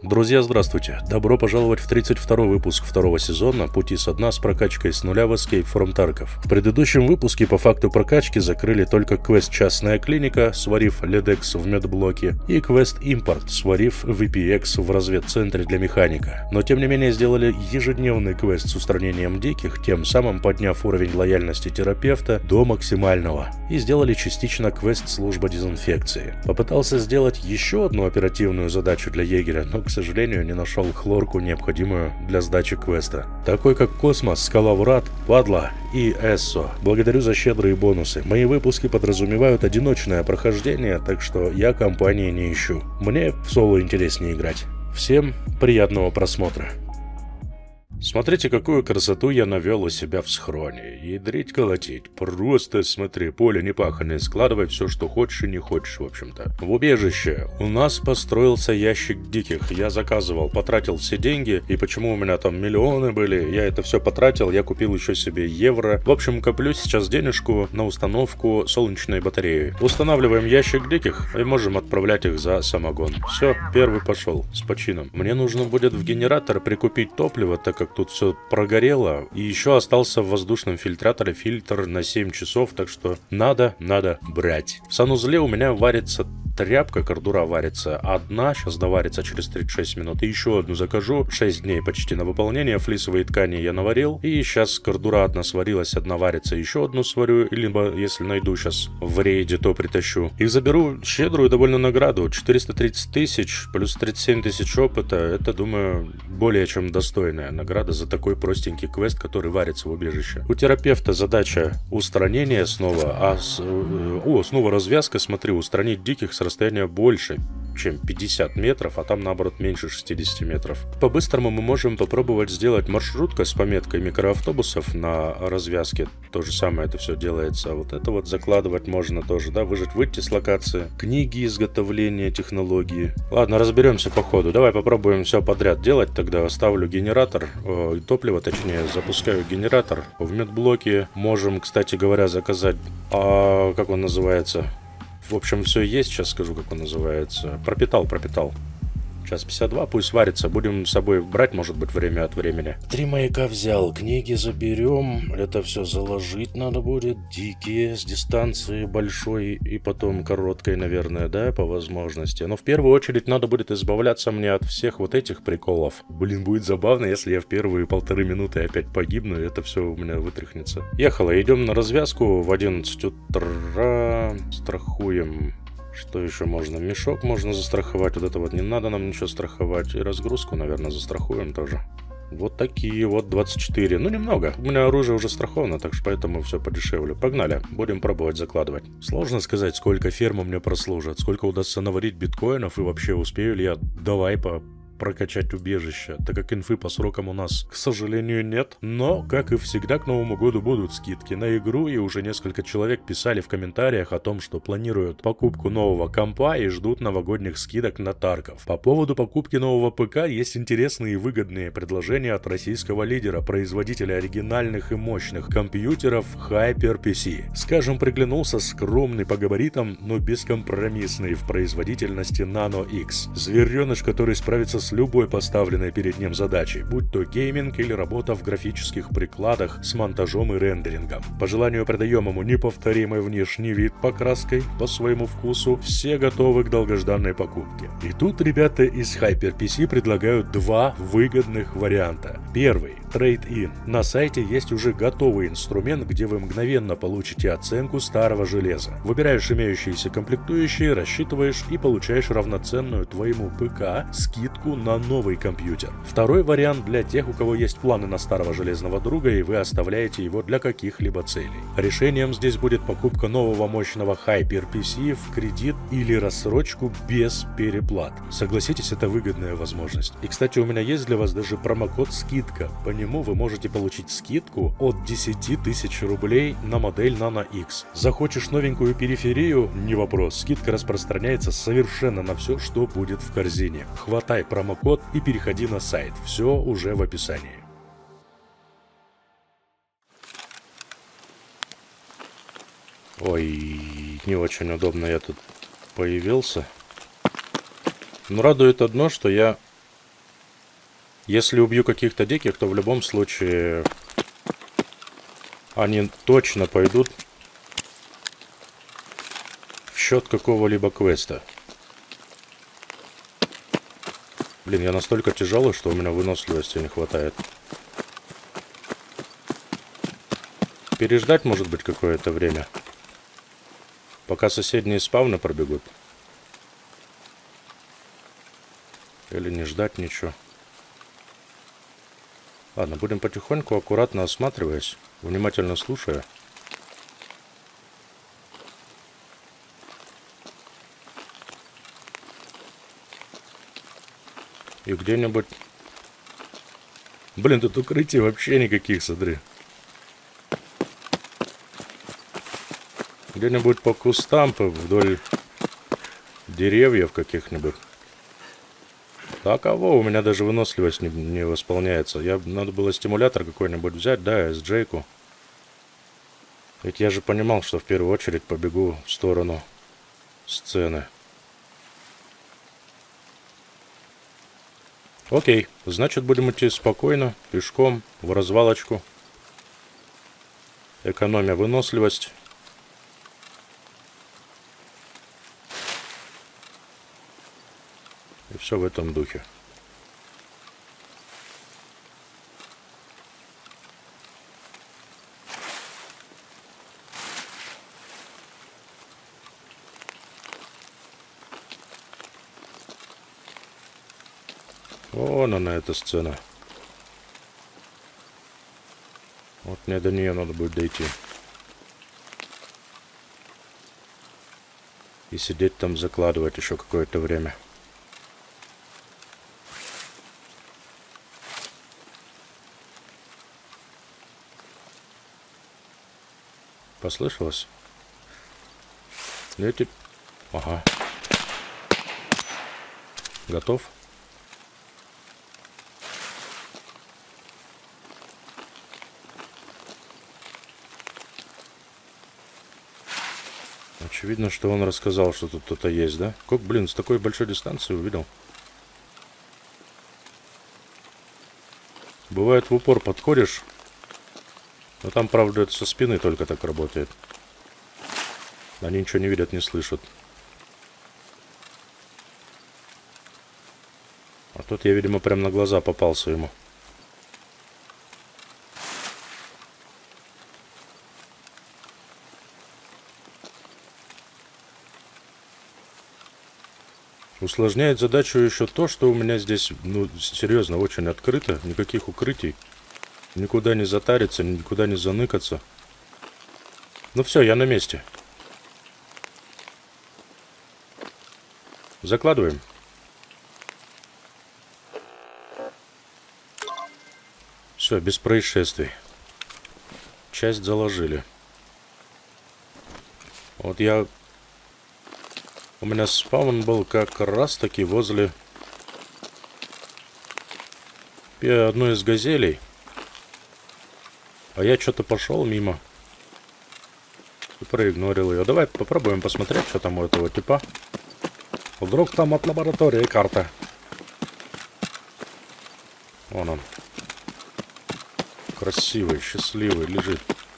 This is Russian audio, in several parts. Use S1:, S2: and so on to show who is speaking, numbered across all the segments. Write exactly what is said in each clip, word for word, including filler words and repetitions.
S1: Друзья, здравствуйте! Добро пожаловать в тридцать второй выпуск второго сезона «Пути со дна» с прокачкой с нуля в Escape from Tarkov. В предыдущем выпуске по факту прокачки закрыли только квест «Частная клиника», сварив ледекс в медблоке, и квест «Импорт», сварив ви пи экс в разведцентре для механика. Но тем не менее сделали ежедневный квест с устранением диких, тем самым подняв уровень лояльности терапевта до максимального. И сделали частично квест «Служба дезинфекции». Попытался сделать еще одну оперативную задачу для егеря, но, к сожалению, не нашел хлорку, необходимую для сдачи квеста. Такой как Космос, Скала Врат, Падла и Эссо. Благодарю за щедрые бонусы. Мои выпуски подразумевают одиночное прохождение, так что я компании не ищу. Мне в соло интереснее играть. Всем приятного просмотра. Смотрите, какую красоту я навел у себя в схроне. Ядрить колотить. Просто смотри, поле непаханное. Складывай все, что хочешь и не хочешь, в общем-то. В убежище у нас построился ящик диких. Я заказывал, потратил все деньги. И почему у меня там миллионы были? Я это все потратил. Я купил еще себе евро. В общем, коплю сейчас денежку на установку солнечной батареи. Устанавливаем ящик диких и можем отправлять их за самогон. Все, первый пошел. С почином. Мне нужно будет в генератор прикупить топливо, так как тут все прогорело, и еще остался в воздушном фильтраторе фильтр на семь часов, так что надо, надо брать. В санузле у меня варится тряпка, кордура варится одна, сейчас доварится через тридцать шесть минут, и еще одну закажу, шесть дней почти на выполнение, флисовые ткани я наварил, и сейчас кордура одна сварилась, одна варится, еще одну сварю, либо если найду сейчас в рейде, то притащу. И заберу щедрую довольно награду, четыреста тридцать тысяч, плюс тридцать семь тысяч опыта, это, думаю, более чем достойная награда за такой простенький квест, который варится в убежище. У терапевта задача устранение снова, а с, о, снова развязка, смотри, устранить диких с расстояния больше, чем пятьдесят метров, а там наоборот меньше шестидесяти метров. По-быстрому мы можем попробовать сделать маршрутка с пометкой микроавтобусов на развязке. То же самое это все делается. Вот это вот закладывать можно тоже, да, выжать, выйти с локации. Книги изготовления, технологии. Ладно, разберемся по ходу. Давай попробуем все подряд делать. Тогда ставлю генератор, э, топливо точнее, запускаю генератор. В медблоке можем, кстати говоря, заказать, а, как он называется? В общем, все есть, сейчас скажу, как он называется. Пропитал, пропитал. Сейчас пятьдесят два, пусть варится. Будем с собой брать, может быть, время от времени. Три маяка взял, книги заберем. Это все заложить надо будет. Дикие, с дистанции большой и потом короткой, наверное, да, по возможности. Но в первую очередь надо будет избавляться мне от всех вот этих приколов. Блин, будет забавно, если я в первые полторы минуты опять погибну, и это все у меня вытряхнется. Ехала, идем на развязку в одиннадцать утра. Страхуем. Что еще можно? Мешок можно застраховать. Вот это вот не надо нам ничего страховать. И разгрузку, наверное, застрахуем тоже. Вот такие вот двадцать четыре. Ну, немного. У меня оружие уже страховано, так что поэтому все подешевле. Погнали. Будем пробовать закладывать. Сложно сказать, сколько ферма мне прослужит, сколько удастся наварить биткоинов и вообще успею ли я давай по... прокачать убежище, так как инфы по срокам у нас, к сожалению, нет. Но, как и всегда, к Новому году будут скидки на игру, и уже несколько человек писали в комментариях о том, что планируют покупку нового компа и ждут новогодних скидок на Тарков. По поводу покупки нового ПК есть интересные и выгодные предложения от российского лидера, производителя оригинальных и мощных компьютеров HyperPC. Скажем, приглянулся скромный по габаритам, но бескомпромиссный в производительности Nano X. Звереныш, который справится с любой поставленной перед ним задачей, будь то гейминг или работа в графических прикладах с монтажом и рендерингом. По желанию придаем ему неповторимый внешний вид покраской по своему вкусу, все готовы к долгожданной покупке. И тут ребята из HyperPC предлагают два выгодных варианта. Первый – Trade-in. На сайте есть уже готовый инструмент, где вы мгновенно получите оценку старого железа. Выбираешь имеющиеся комплектующие, рассчитываешь и получаешь равноценную твоему ПК скидку на новый компьютер. Второй вариант для тех, у кого есть планы на старого железного друга и вы оставляете его для каких-либо целей. Решением здесь будет покупка нового мощного HyperPC в кредит или рассрочку без переплат. Согласитесь, это выгодная возможность. И, кстати, у меня есть для вас даже промокод скидка. По нему вы можете получить скидку от десяти тысяч рублей на модель Nano X. Захочешь новенькую периферию? Не вопрос. Скидка распространяется совершенно на все, что будет в корзине. Хватай промокод и переходи на сайт. Все уже в описании. Ой, не очень удобно я тут появился. Но радует одно, что я Если убью каких-то диких, то в любом случае они точно пойдут в счет какого-либо квеста. Блин, я настолько тяжелый, что у меня выносливости не хватает. Переждать, может быть, какое-то время, пока соседние спавны пробегут. Или не ждать ничего. Ладно, будем потихоньку, аккуратно осматриваясь, внимательно слушая. И где-нибудь... Блин, тут укрытий вообще никаких, смотри. Где-нибудь по кустам, по вдоль деревьев каких-нибудь. Так, а во, у меня даже выносливость не, не восполняется. Я, надо было стимулятор какой-нибудь взять, да, эс джей-ку. Ведь я же понимал, что в первую очередь побегу в сторону сцены. Окей, значит, будем идти спокойно, пешком, в развалочку. Экономя выносливость. И все в этом духе. Вон она, эта сцена. Вот мне до нее надо будет дойти. И сидеть там, закладывать еще какое-то время. Послышалось? Эти... Ага. Готов? Очевидно, что он рассказал, что тут кто-то есть, да? Как, блин, с такой большой дистанции увидел. Бывает, в упор подходишь. Но там, правда, это со спины только так работает. Они ничего не видят, не слышат. А тут я, видимо, прям на глаза попался ему. Усложняет задачу еще то, что у меня здесь, ну, серьезно, очень открыто. Никаких укрытий. Никуда не затариться, никуда не заныкаться. Ну все, я на месте. Закладываем. Все, без происшествий. Часть заложили. Вот я... У меня спаун был как раз таки возле одной из газелей. А я что-то пошел мимо. И проигнорил ее. Давай попробуем посмотреть, что там у этого типа. Вдруг там от лаборатории карта. Вон он. Красивый, счастливый, лежит.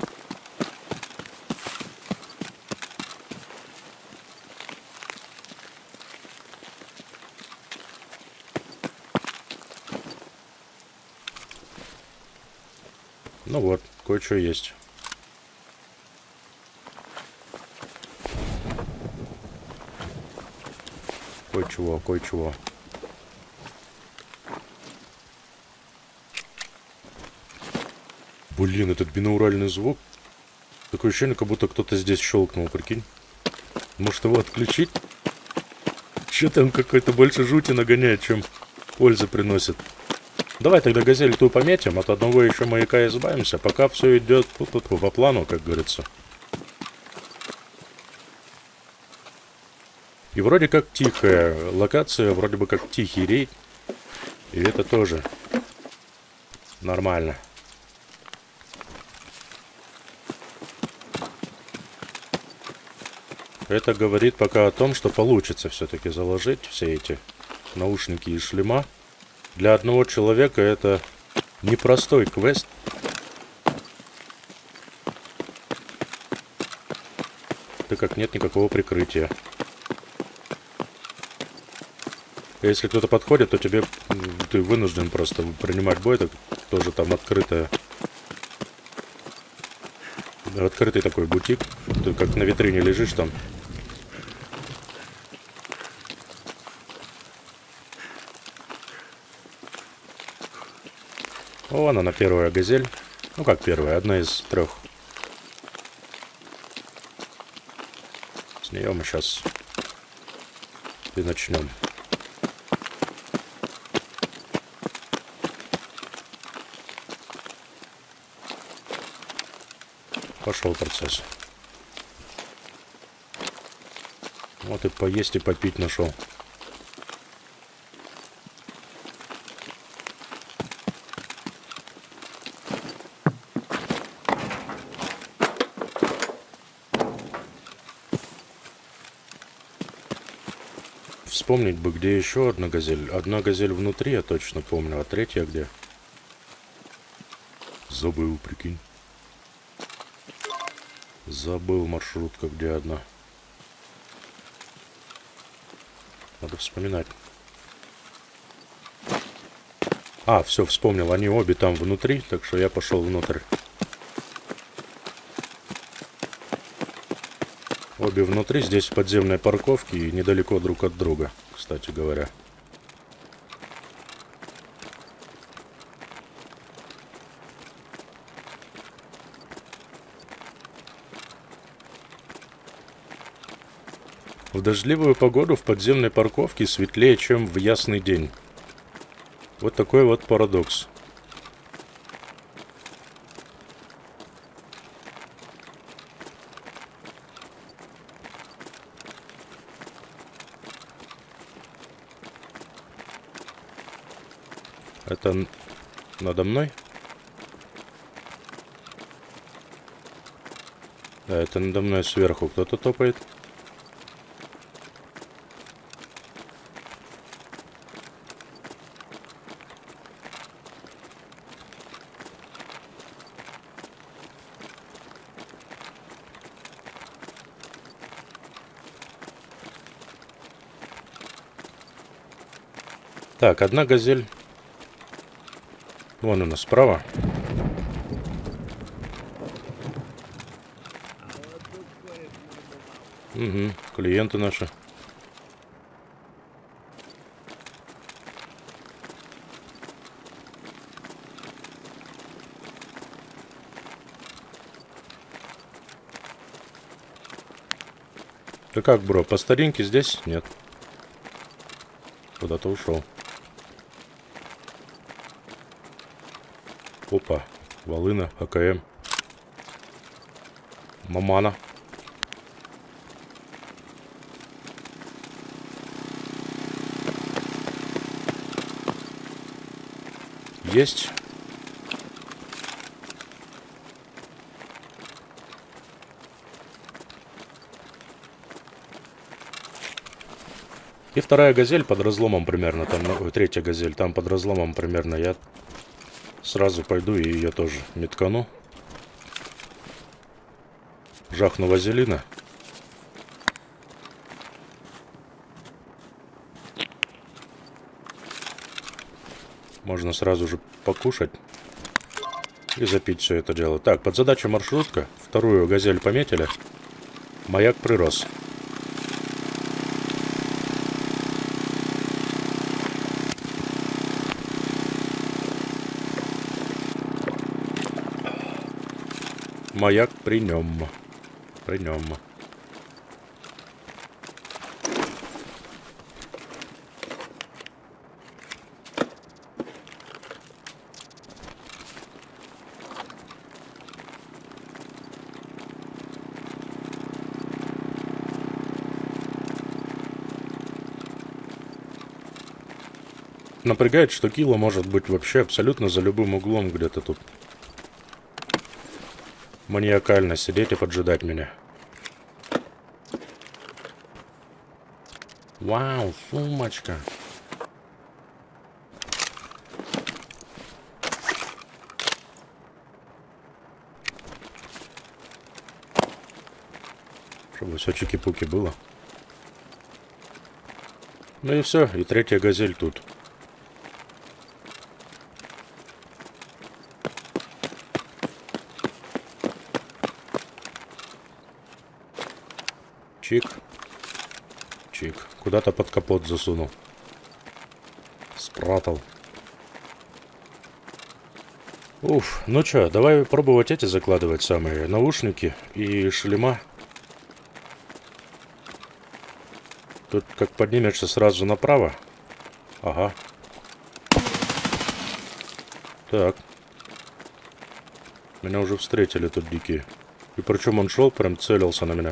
S1: Ну вот, кое-что есть. Кое-чего, кое-чего. Блин, этот бинауральный звук. Такое ощущение, как будто кто-то здесь щелкнул, прикинь. Может его отключить? Что-то он какой-то больше жути нагоняет, чем пользы приносит. Давай тогда газель ту пометим, от одного еще маяка избавимся, пока все идет тут, тут, по плану, как говорится. И вроде как тихая локация, вроде бы как тихий рейд. И это тоже нормально. Это говорит пока о том, что получится все-таки заложить все эти наушники и шлема. Для одного человека это непростой квест. Так как нет никакого прикрытия. Если кто-то подходит, то тебе ты вынужден просто принимать бой. Это тоже там открытая. Открытый такой бутик. Ты как на витрине лежишь там. Вон она, первая газель. Ну как первая, одна из трех. С нее мы сейчас и начнем. Пошел процесс. Вот и поесть, и попить нашел. Вспомнить бы, где еще одна газель. Одна газель внутри, я точно помню. А третья где? Забыл, прикинь. Забыл маршрутка, где одна. Надо вспоминать. А, все, вспомнил. Они обе там внутри, так что я пошел внутрь. Обе внутри, здесь в подземной парковке и недалеко друг от друга, кстати говоря. В дождливую погоду в подземной парковке светлее, чем в ясный день. Вот такой вот парадокс. Это надо мной? Да, это надо мной сверху кто-то топает. Так, одна газель. Вон она справа. Угу, клиенты наши. Ты как, бро, по старинке здесь? Нет. Куда-то ушел. Опа, волына, АКМ. Мамана. Есть. И вторая газель под разломом примерно, там, ну, третья газель, там под разломом примерно. Я сразу пойду и ее тоже меткану. Жахну вазелина. Можно сразу же покушать и запить все это дело. Так, под задачу маршрутка. Вторую газель пометили. Маяк прирос. Маяк при нем. При нем. Напрягает, что кило может быть вообще абсолютно за любым углом где-то тут. Маниакально сидеть и поджидать меня. Вау, сумочка. Чтобы все чики-пуки было. Ну и все, и третья газель тут. Чик. Чик. Куда-то под капот засунул. Спрятал. Уф, ну чё, давай пробовать эти закладывать самые наушники и шлема. Тут как поднимешься сразу направо. Ага. Так. Меня уже встретили тут дикие. И причем он шел, прям целился на меня.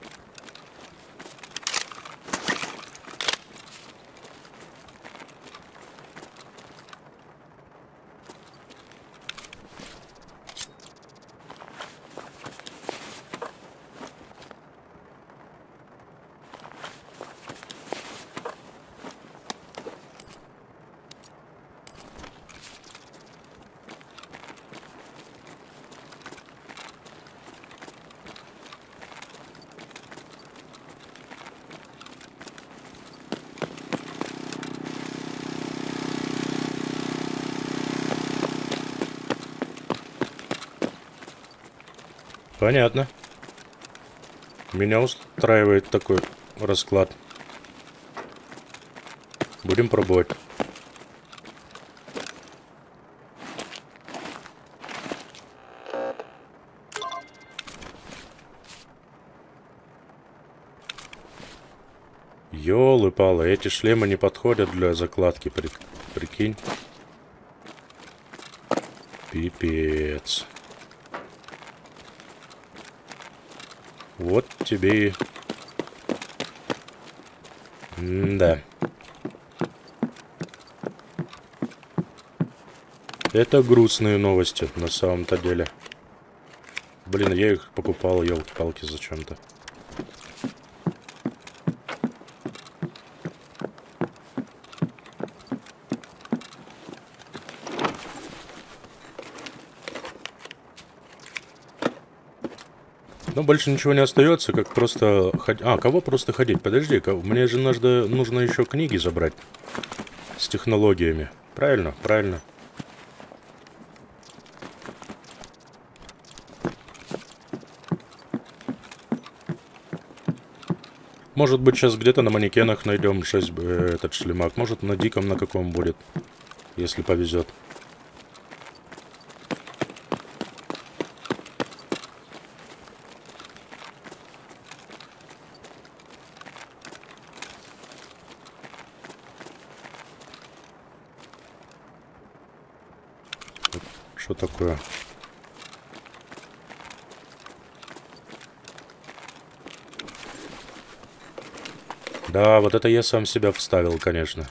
S1: Понятно. Меня устраивает такой расклад. Будем пробовать. Ёлы-палы, эти шлемы не подходят для закладки, при... прикинь. Пипец. Вот тебе и... М-да. Это грустные новости на самом-то деле. Блин, я их покупал, елки-палки, зачем-то. Ну, больше ничего не остается, как просто ходить. А, кого просто ходить? Подожди, кого... мне же нужно, нужно еще книги забрать с технологиями. Правильно, правильно. Может быть, сейчас где-то на манекенах найдем шесть, э, этот шлемак. Может, на диком на каком будет, если повезет. Что такое? Да, вот это я сам себя вставил, конечно.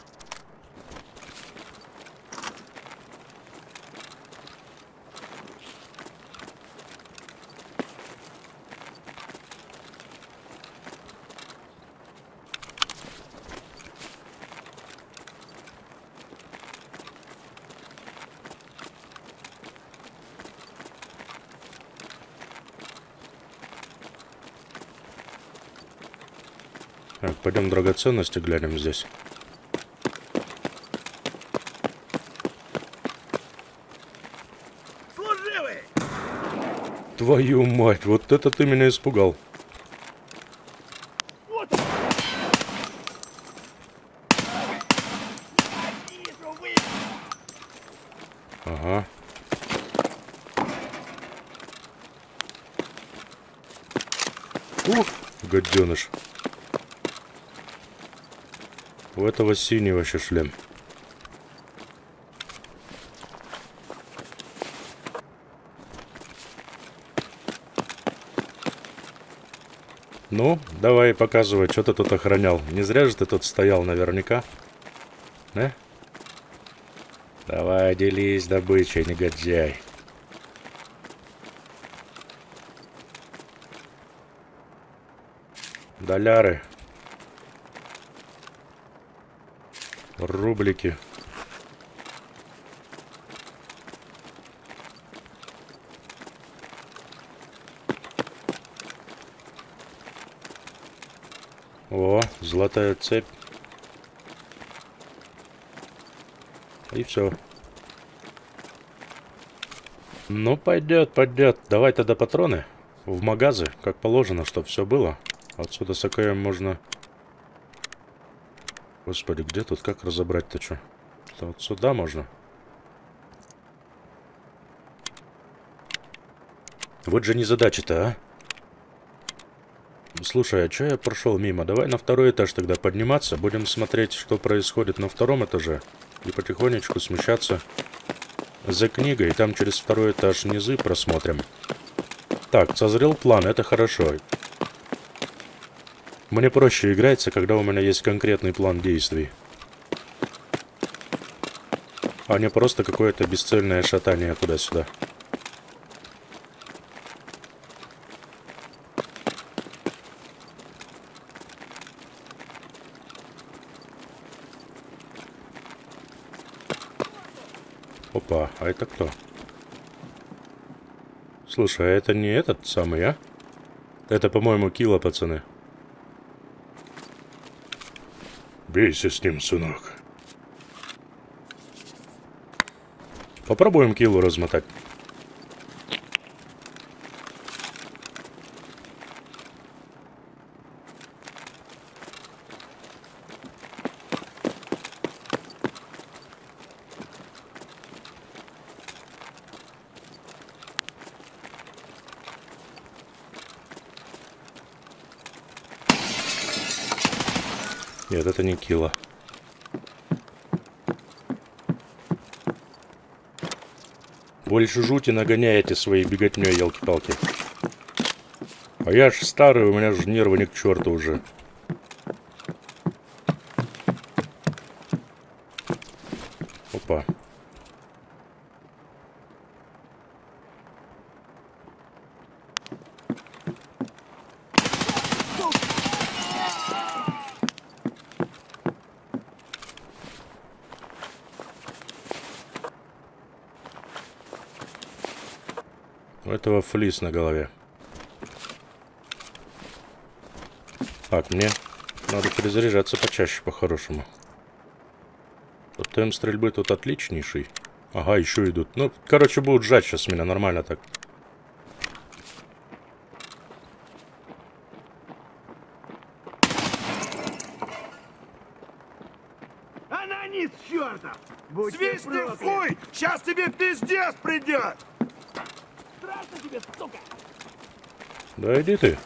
S1: Так, пойдем драгоценности глянем здесь.
S2: Служивый!
S1: Твою мать, вот это ты меня испугал.
S2: Вот! Вижу, вы!
S1: Ага. Ух, гаденыш. У этого синий вообще шлем. Ну, давай показывай, что ты тут охранял. Не зря же ты тут стоял наверняка. Да? Давай, делись добычей, негодяй. Доляры. Рублики. О, золотая цепь. И все. Ну, пойдет, пойдет. Давай тогда патроны в магазы, как положено, чтобы все было. Отсюда с АКМ можно... Господи, где тут? Как разобрать-то что? Вот сюда можно. Вот же незадача-то, а? Слушай, а что я прошел мимо? Давай на второй этаж тогда подниматься. Будем смотреть, что происходит на втором этаже. И потихонечку смещаться за книгой. Там через второй этаж низы просмотрим. Так, созрел план, это хорошо. Мне проще играется, когда у меня есть конкретный план действий. А не просто какое-то бесцельное шатание туда-сюда. Опа, а это кто? Слушай, а это не этот самый, а? Это, по-моему, Килла, пацаны. Бейся с ним, сынок. Попробуем Киллу размотать. Нет, это не Килла. Больше жути нагоняете своей беготней, елки-палки. А я ж старый, у меня же нервы ни к черту уже. Опа. У этого флис на голове. Так, мне надо перезаряжаться почаще, по-хорошему. Вот темп стрельбы тут отличнейший. Ага, еще идут. Ну, короче, будут сжать сейчас меня, нормально так.
S2: Анонис, чертов!
S3: Свистни в хуй! Сейчас тебе пиздец придет!
S2: Страшно тебе, сука!
S1: Да иди ты.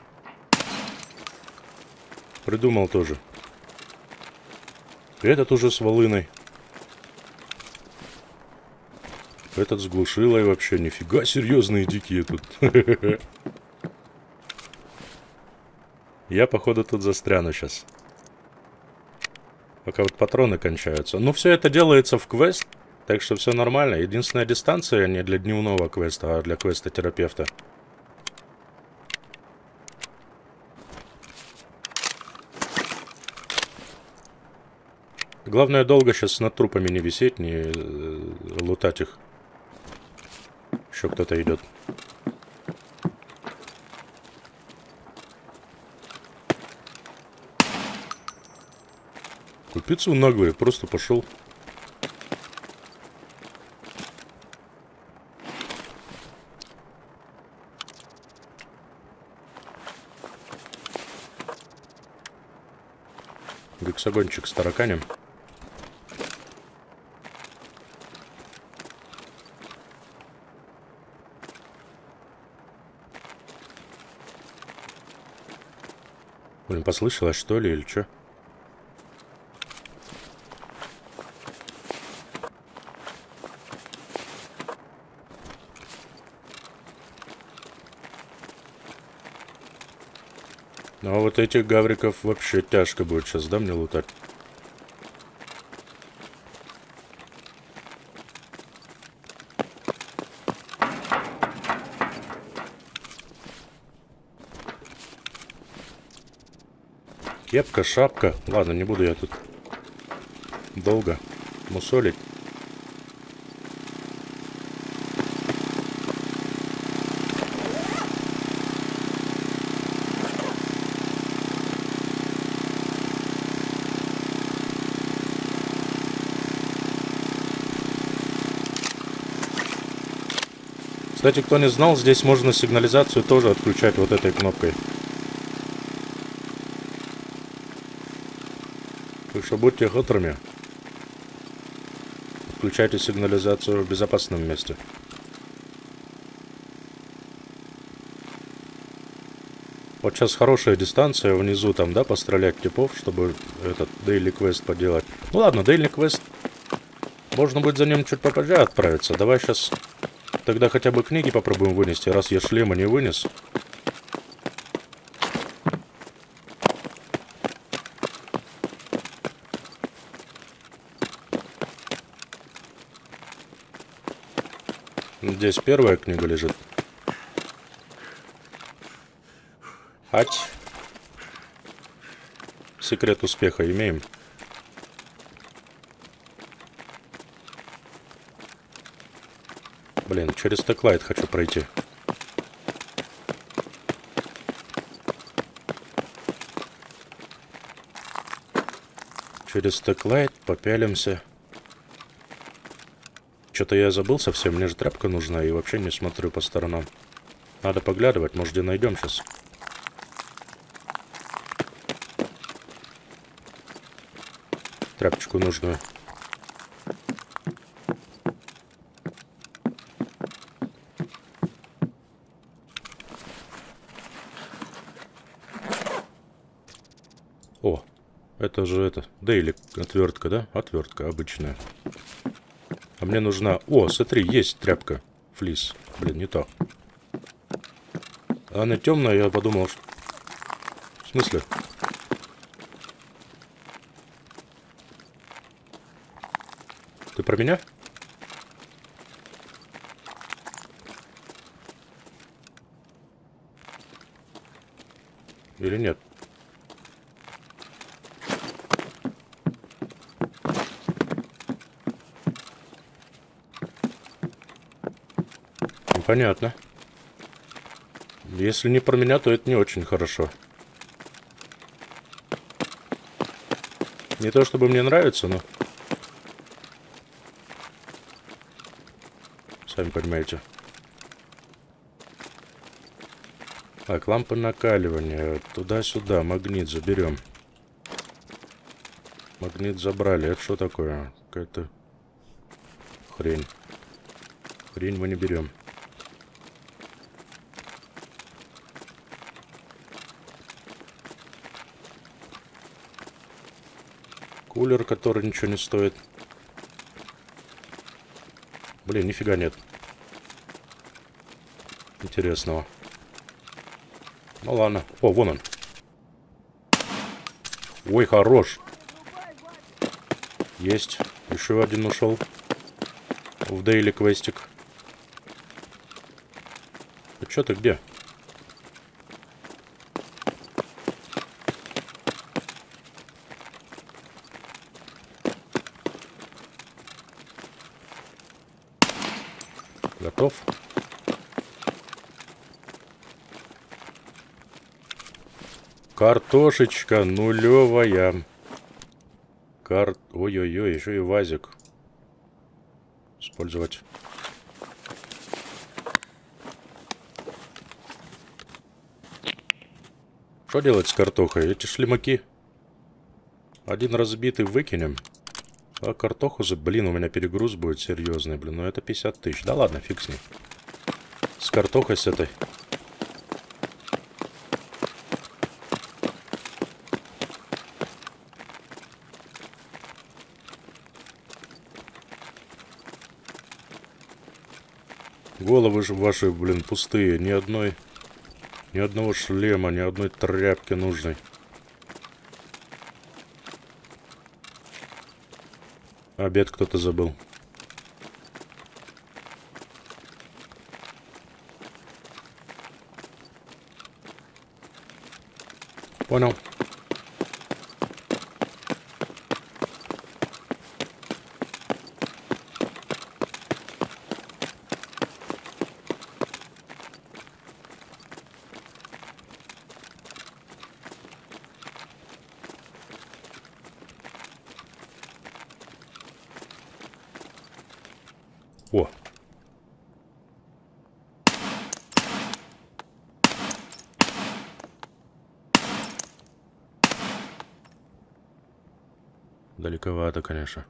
S1: Придумал тоже. Этот уже с волыной. Этот с глушилой вообще. Нифига серьезные дикие тут. Я, походу, тут застряну сейчас. Пока вот патроны кончаются. Ну, все это делается в квест. Так что все нормально. Единственная дистанция не для дневного квеста, а для квеста терапевта. Главное, долго сейчас над трупами не висеть, не э, лутать их. Еще кто-то идет. Купицу наглый, просто пошел. Гексагончик с тараканем. Блин, послышалось, что ли, или что? Ну, а вот этих гавриков вообще тяжко будет сейчас, да, мне лутать? Кепка, шапка. Ладно, не буду я тут долго мусолить. Кстати, кто не знал, здесь можно сигнализацию тоже отключать вот этой кнопкой. Так что будьте хитрыми. Включайте сигнализацию в безопасном месте. Вот сейчас хорошая дистанция внизу там, да, пострелять типов, чтобы этот Daily Quest поделать. Ну ладно, Daily Quest. Можно будет за ним чуть попозже отправиться. Давай сейчас тогда хотя бы книги попробуем вынести, раз я шлема не вынес. Здесь первая книга лежит. Ать. Секрет успеха имеем. Блин, через Теклайт хочу пройти. Через Теклайт попялимся. Что-то я забыл совсем, мне же тряпка нужна и вообще не смотрю по сторонам. Надо поглядывать, может, где найдем сейчас. Тряпочку нужную. О, это же это, Дейли отвертка, да? Отвертка обычная. А мне нужна... О, смотри, есть тряпка. Флис. Блин, не то. Она темная, я подумал, что... В смысле? Ты про меня? Или нет? Понятно. Если не про меня, то это не очень хорошо. Не то чтобы мне нравится, но... Сами понимаете. Так, лампа накаливания. Туда-сюда. Магнит заберем. Магнит забрали. Это что такое? Какая-то хрень. Хрень мы не берем. Кулер, который ничего не стоит. Блин, нифига нет. Интересного. Ну ладно. О, вон он. Ой, хорош. Есть. Еще один ушел. В Дейли квестик. А чё ты где? Готов. Картошечка нулевая. Кар... Ой-ой-ой, еще и вазик. Использовать. Что делать с картохой? Эти шлемаки. Один разбитый выкинем. А картоху за... Блин, у меня перегруз будет серьезный, блин. Ну это пятьдесят тысяч. Да ладно, фиг с ней. С картохой с этой. Головы же ваши, блин, пустые. Ни одной... Ни одного шлема, ни одной тряпки нужной. Обед кто-то забыл. Понял. О. Далековато, конечно.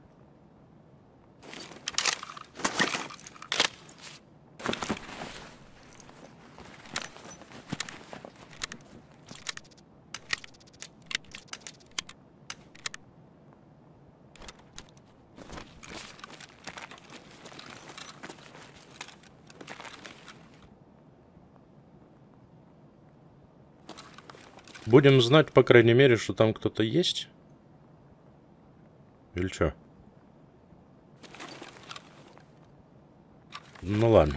S1: Будем знать, по крайней мере, что там кто-то есть. Или что? Ну ладно.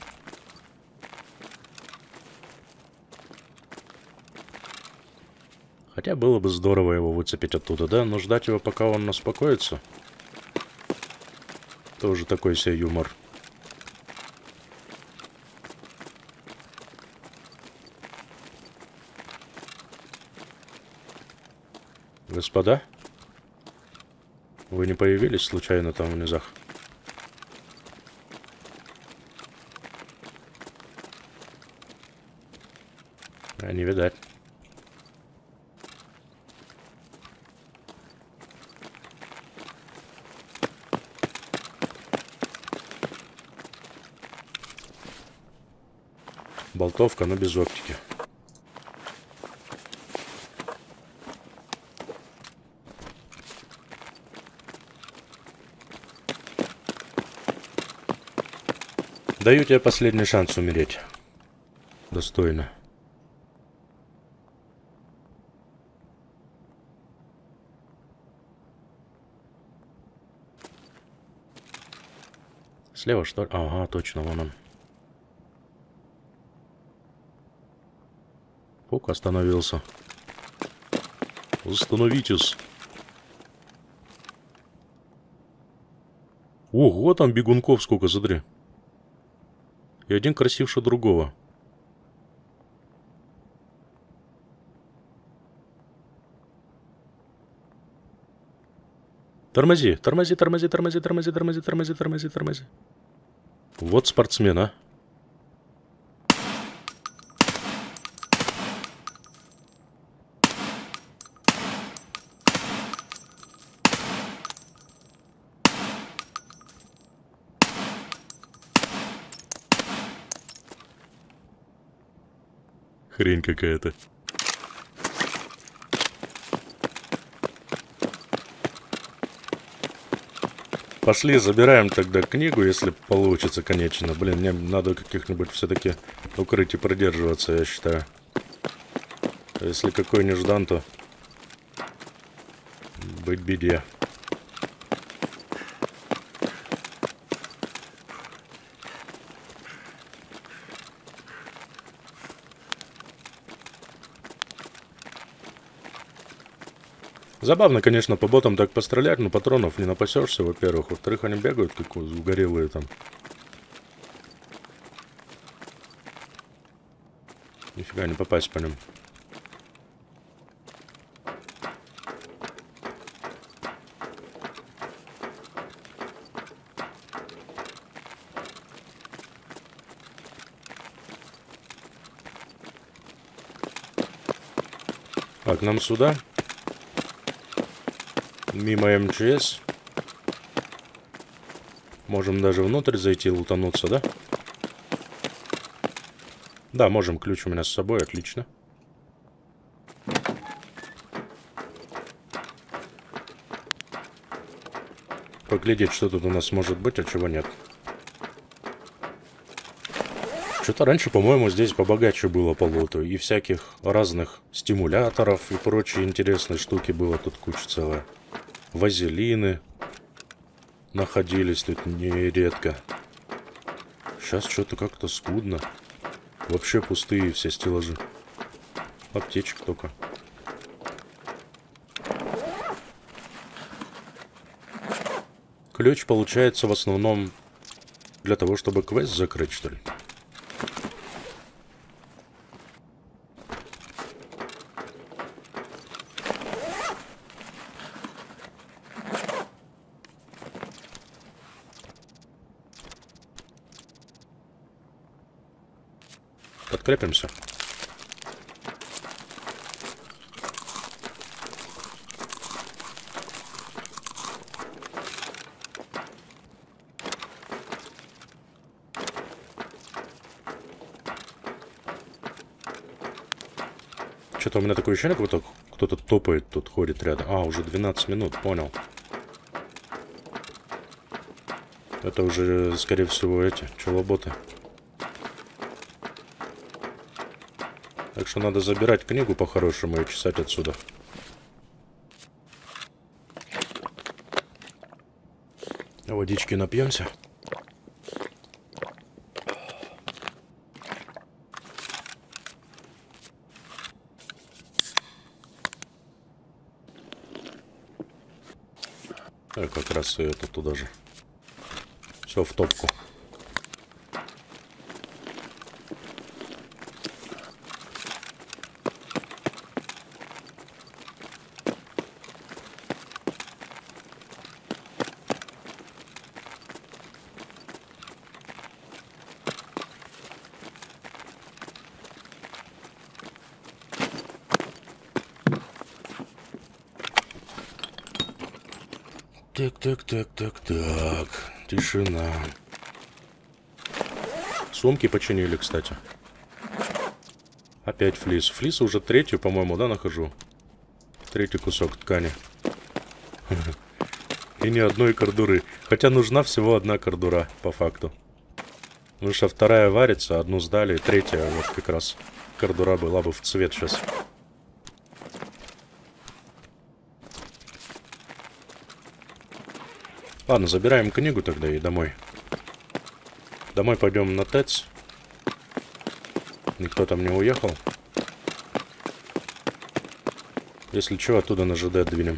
S1: Хотя было бы здорово его выцепить оттуда, да? Но ждать его, пока он успокоится. Тоже такой себе юмор. Господа? Вы не появились случайно там в низах? А не видать. Болтовка, но без оптики. Даю тебе последний шанс умереть. Достойно. Слева, что ли? Ага, точно, вон он. Фук, остановился. Остановитесь. Ого, там бегунков сколько, смотри. И один красивше другого. Тормози, тормози, тормози, тормози, тормози, тормози, тормози, тормози, тормози. Вот спортсмен, а. Хрень какая-то. Пошли, забираем тогда книгу, если получится, конечно. Блин, мне надо каких-нибудь все-таки укрытий придерживаться, я считаю. Если какой неждан, то быть беде. Забавно, конечно, по ботам так пострелять, но патронов не напасешься, во-первых. Во-вторых, они бегают, как угорелые там. Нифига не попасть по ним. Так, нам сюда. Мимо эм че эс. Можем даже внутрь зайти, лутануться, да? Да, можем. Ключ у меня с собой, отлично. Поглядеть, что тут у нас может быть, а чего нет. Что-то раньше, по-моему, здесь побогаче было по луту. И всяких разных стимуляторов и прочие интересные штуки было тут куча целая. Вазелины находились тут нередко. Сейчас что-то как-то скудно. Вообще пустые все стеллажи. Аптечек только. Ключ получается в основном для того, чтобы квест закрыть, что ли? Подкрепимся. Что-то у меня такое ощущение, как будто кто-то топает, тут ходит рядом. А, уже двенадцать минут, понял. Это уже, скорее всего, эти, челоботы. Так что надо забирать книгу по-хорошему и чесать отсюда. Водички напьемся. А как раз и это туда же. Все в топку. Так, так, так, так, так. Тишина. Сумки починили, кстати. Опять флис. Флис уже третью, по-моему, да, нахожу? Третий кусок ткани. И ни одной кордуры. Хотя нужна всего одна кордура, по факту. Потому что вторая варится, одну сдали, третья вот как раз кордура была бы в цвет сейчас. Ладно, забираем книгу тогда и домой. Домой пойдем на ТЭЦ. Никто там не уехал. Если что, оттуда на ЖД двинем.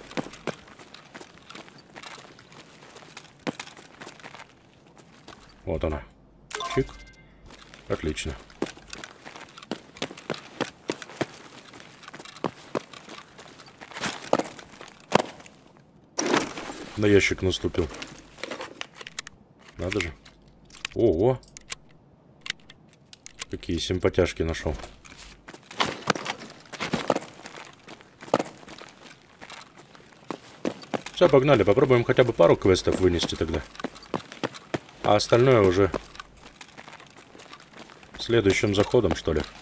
S1: Вот она. Чик. Отлично. На ящик наступил. Надо же. Ого. Какие симпатяшки нашел. Все, погнали. Попробуем хотя бы пару квестов вынести тогда. А остальное уже следующим заходом, что ли.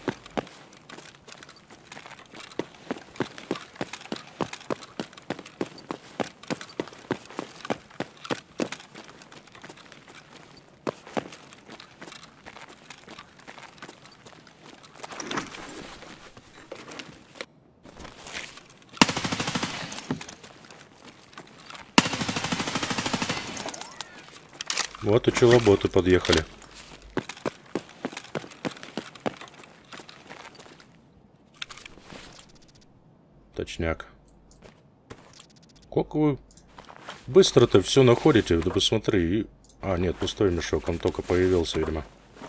S1: Вот и челоботы подъехали. Точняк. Как вы быстро-то все находите? Да посмотри. А, нет, пустой мешок. Он только появился, видимо.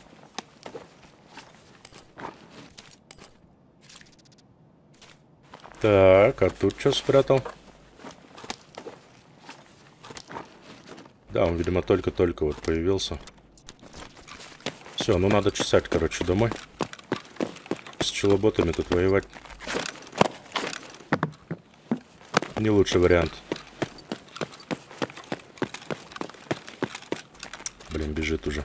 S1: Так, а тут что спрятал? Да, он, видимо, только-только вот появился. Все, ну надо чесать, короче, домой. С челоботами тут воевать не лучший вариант. Блин, бежит уже.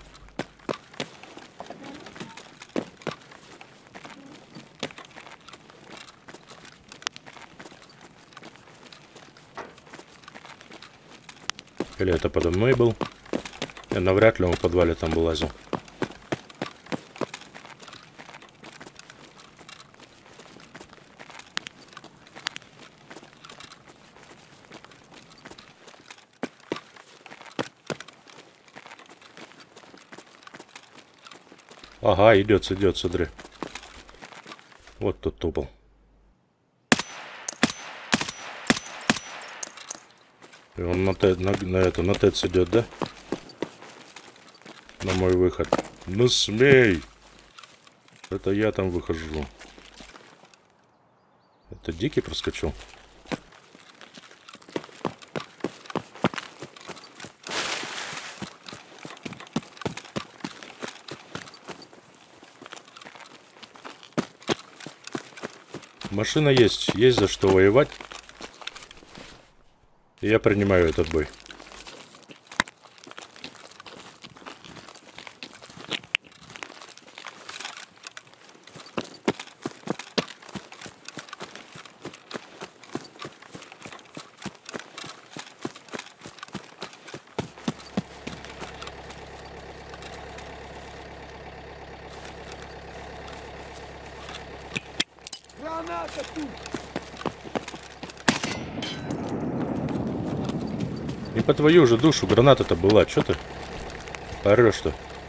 S1: Или это подо мной был? Я навряд ли он в подвале там вылазил. Ага, идет, идет, смотри. Вот тут топал. И он на, те, на, на это, на ТЭЦ идет, да? На мой выход. Ну смей! Это я там выхожу. Это Дикий проскочил? Машина есть, есть за что воевать. И я принимаю этот бой.
S2: Драка тут!
S1: И по твою же душу граната-то была. Чё ты орёшь-то?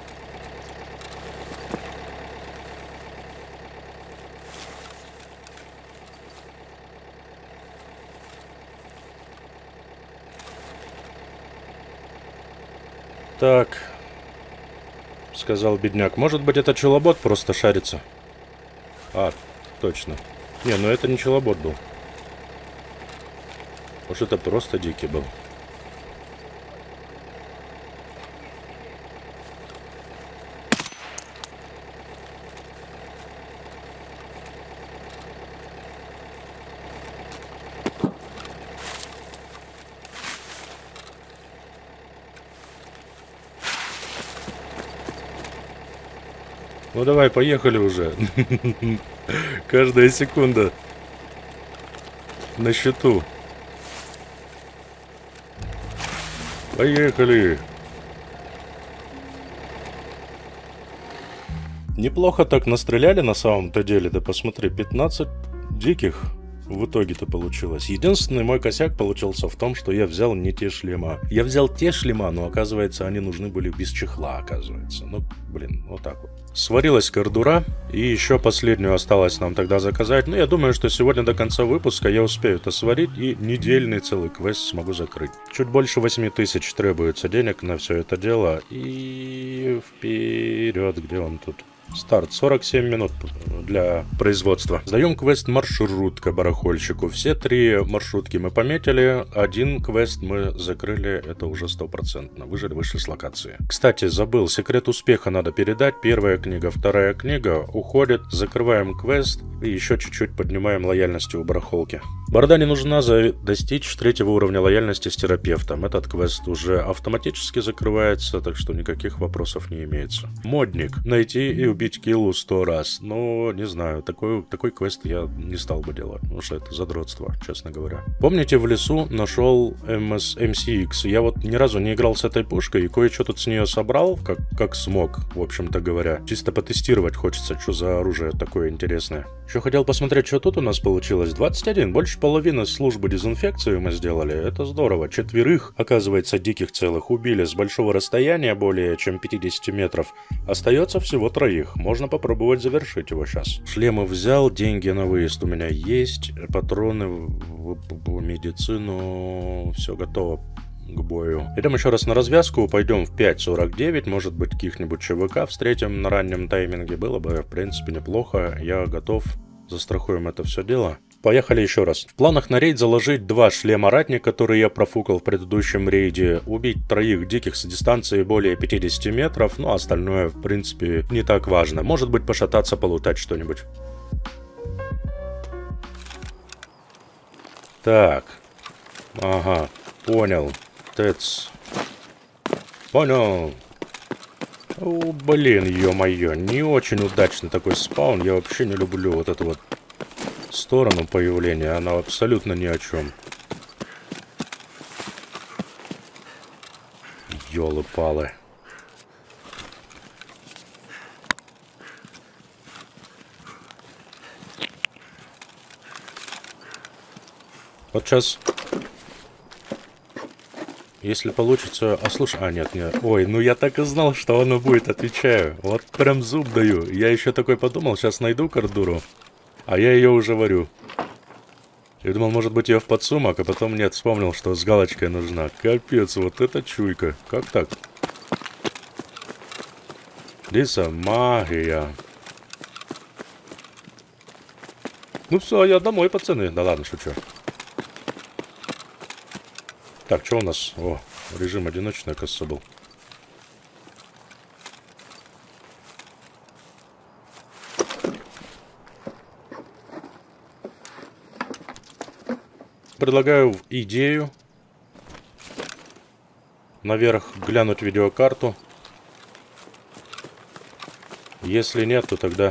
S1: Так, сказал бедняк. Может быть, это челобот просто шарится? А, точно. Не, ну это не челобот был. Может, это просто дикий был. Ну давай, поехали уже. Каждая секунда на счету. Поехали. Неплохо так настреляли на самом-то деле. Да посмотри, пятнадцать диких в итоге-то получилось. Единственный мой косяк получился в том, что я взял не те шлема. Я взял те шлема, но оказывается, они нужны были без чехла, оказывается. Ну, блин, вот так вот. Сварилась кордура, и еще последнюю осталось нам тогда заказать. Ну, я думаю, что сегодня до конца выпуска я успею это сварить, и недельный целый квест смогу закрыть. Чуть больше восьми тысяч требуется денег на все это дело. И вперед, где он тут? Старт. сорок семь минут для производства. Сдаем квест маршрутка барахольщику. Все три маршрутки мы пометили. Один квест мы закрыли. Это уже стопроцентно. Выжили, вышли с локации. Кстати, забыл. Секрет успеха надо передать. Первая книга, вторая книга уходит. Закрываем квест. И еще чуть-чуть поднимаем лояльность у барахолки. Борда не нужна за достичь третьего уровня лояльности с терапевтом. Этот квест уже автоматически закрывается, так что никаких вопросов не имеется. Модник. Найти и убить киллу сто раз. Но, не знаю, такой, такой квест я не стал бы делать, потому что это задротство, честно говоря. Помните, в лесу нашел эм эс эм си икс? Я вот ни разу не играл с этой пушкой и кое-что тут с нее собрал, как, как смог, в общем-то говоря. Чисто потестировать хочется, что за оружие такое интересное. Еще хотел посмотреть, что тут у нас получилось. двадцать один, больше половины службы дезинфекции мы сделали. Это здорово. Четверых, оказывается, диких целых убили с большого расстояния, более чем пятьдесят метров. Остается всего троих. Можно попробовать завершить его сейчас. Шлемы взял, деньги на выезд у меня есть, патроны в, в, в медицину, все готово к бою. Идем еще раз на развязку, пойдем в пять сорок девять, может быть, каких-нибудь ЧВК встретим на раннем тайминге, было бы, в принципе, неплохо. Я готов, застрахуем это все дело. Поехали еще раз. В планах на рейд заложить два шлема ратник, которые я профукал в предыдущем рейде, убить троих диких с дистанции более пятидесяти метров, ну а остальное, в принципе, не так важно. Может быть, пошататься, полутать что-нибудь. Так. Ага, понял. Тэц. Понял. О, блин, ё-моё, не очень удачный такой спаун. Я вообще не люблю вот эту вот сторону появления, она абсолютно ни о чем. Ёлы-палы. Вот сейчас, если получится... А слушай, а нет, нет. Ой, ну я так и знал, что оно будет, отвечаю. Вот прям зуб даю. Я еще такой подумал, сейчас найду кордуру. А я ее уже варю. Я думал, может быть, ее в подсумок, а потом нет, вспомнил, что с галочкой нужна. Капец, вот это чуйка. Как так? Лиса, магия. Ну все, я домой, пацаны. Да ладно, шучу. Так, что у нас? О, режим одиночный, кажется, был. Предлагаю в идею наверх глянуть видеокарту. Если нет, то тогда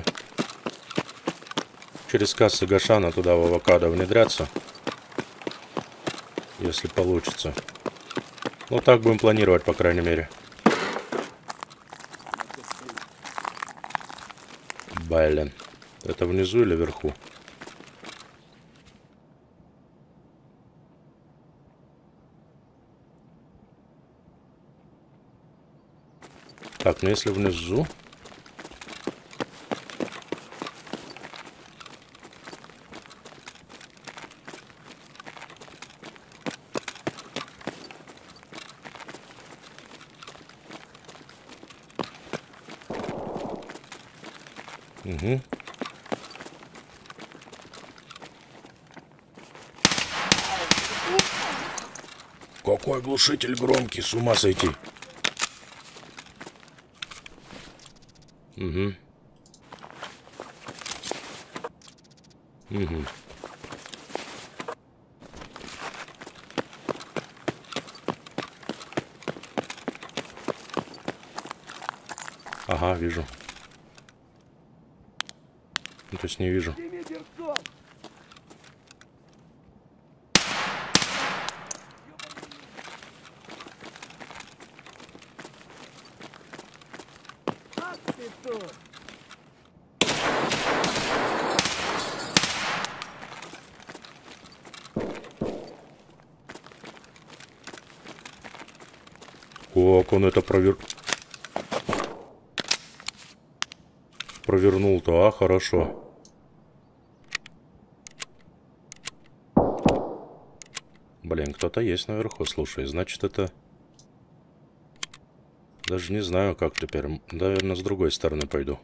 S1: через кассы Гашана туда в авокадо внедряться. Если получится. Ну, так будем планировать, по крайней мере. Блин. Это внизу или вверху? Так, ну если внизу... Угу. Какой глушитель громкий, с ума сойти. Угу. Угу. Ага, вижу. Ну, то есть не вижу. Как он это провер... провернул-то, а? Хорошо. Блин, кто-то есть наверху, слушай. Значит, это... Даже не знаю, как теперь. Наверное, с другой стороны пойду.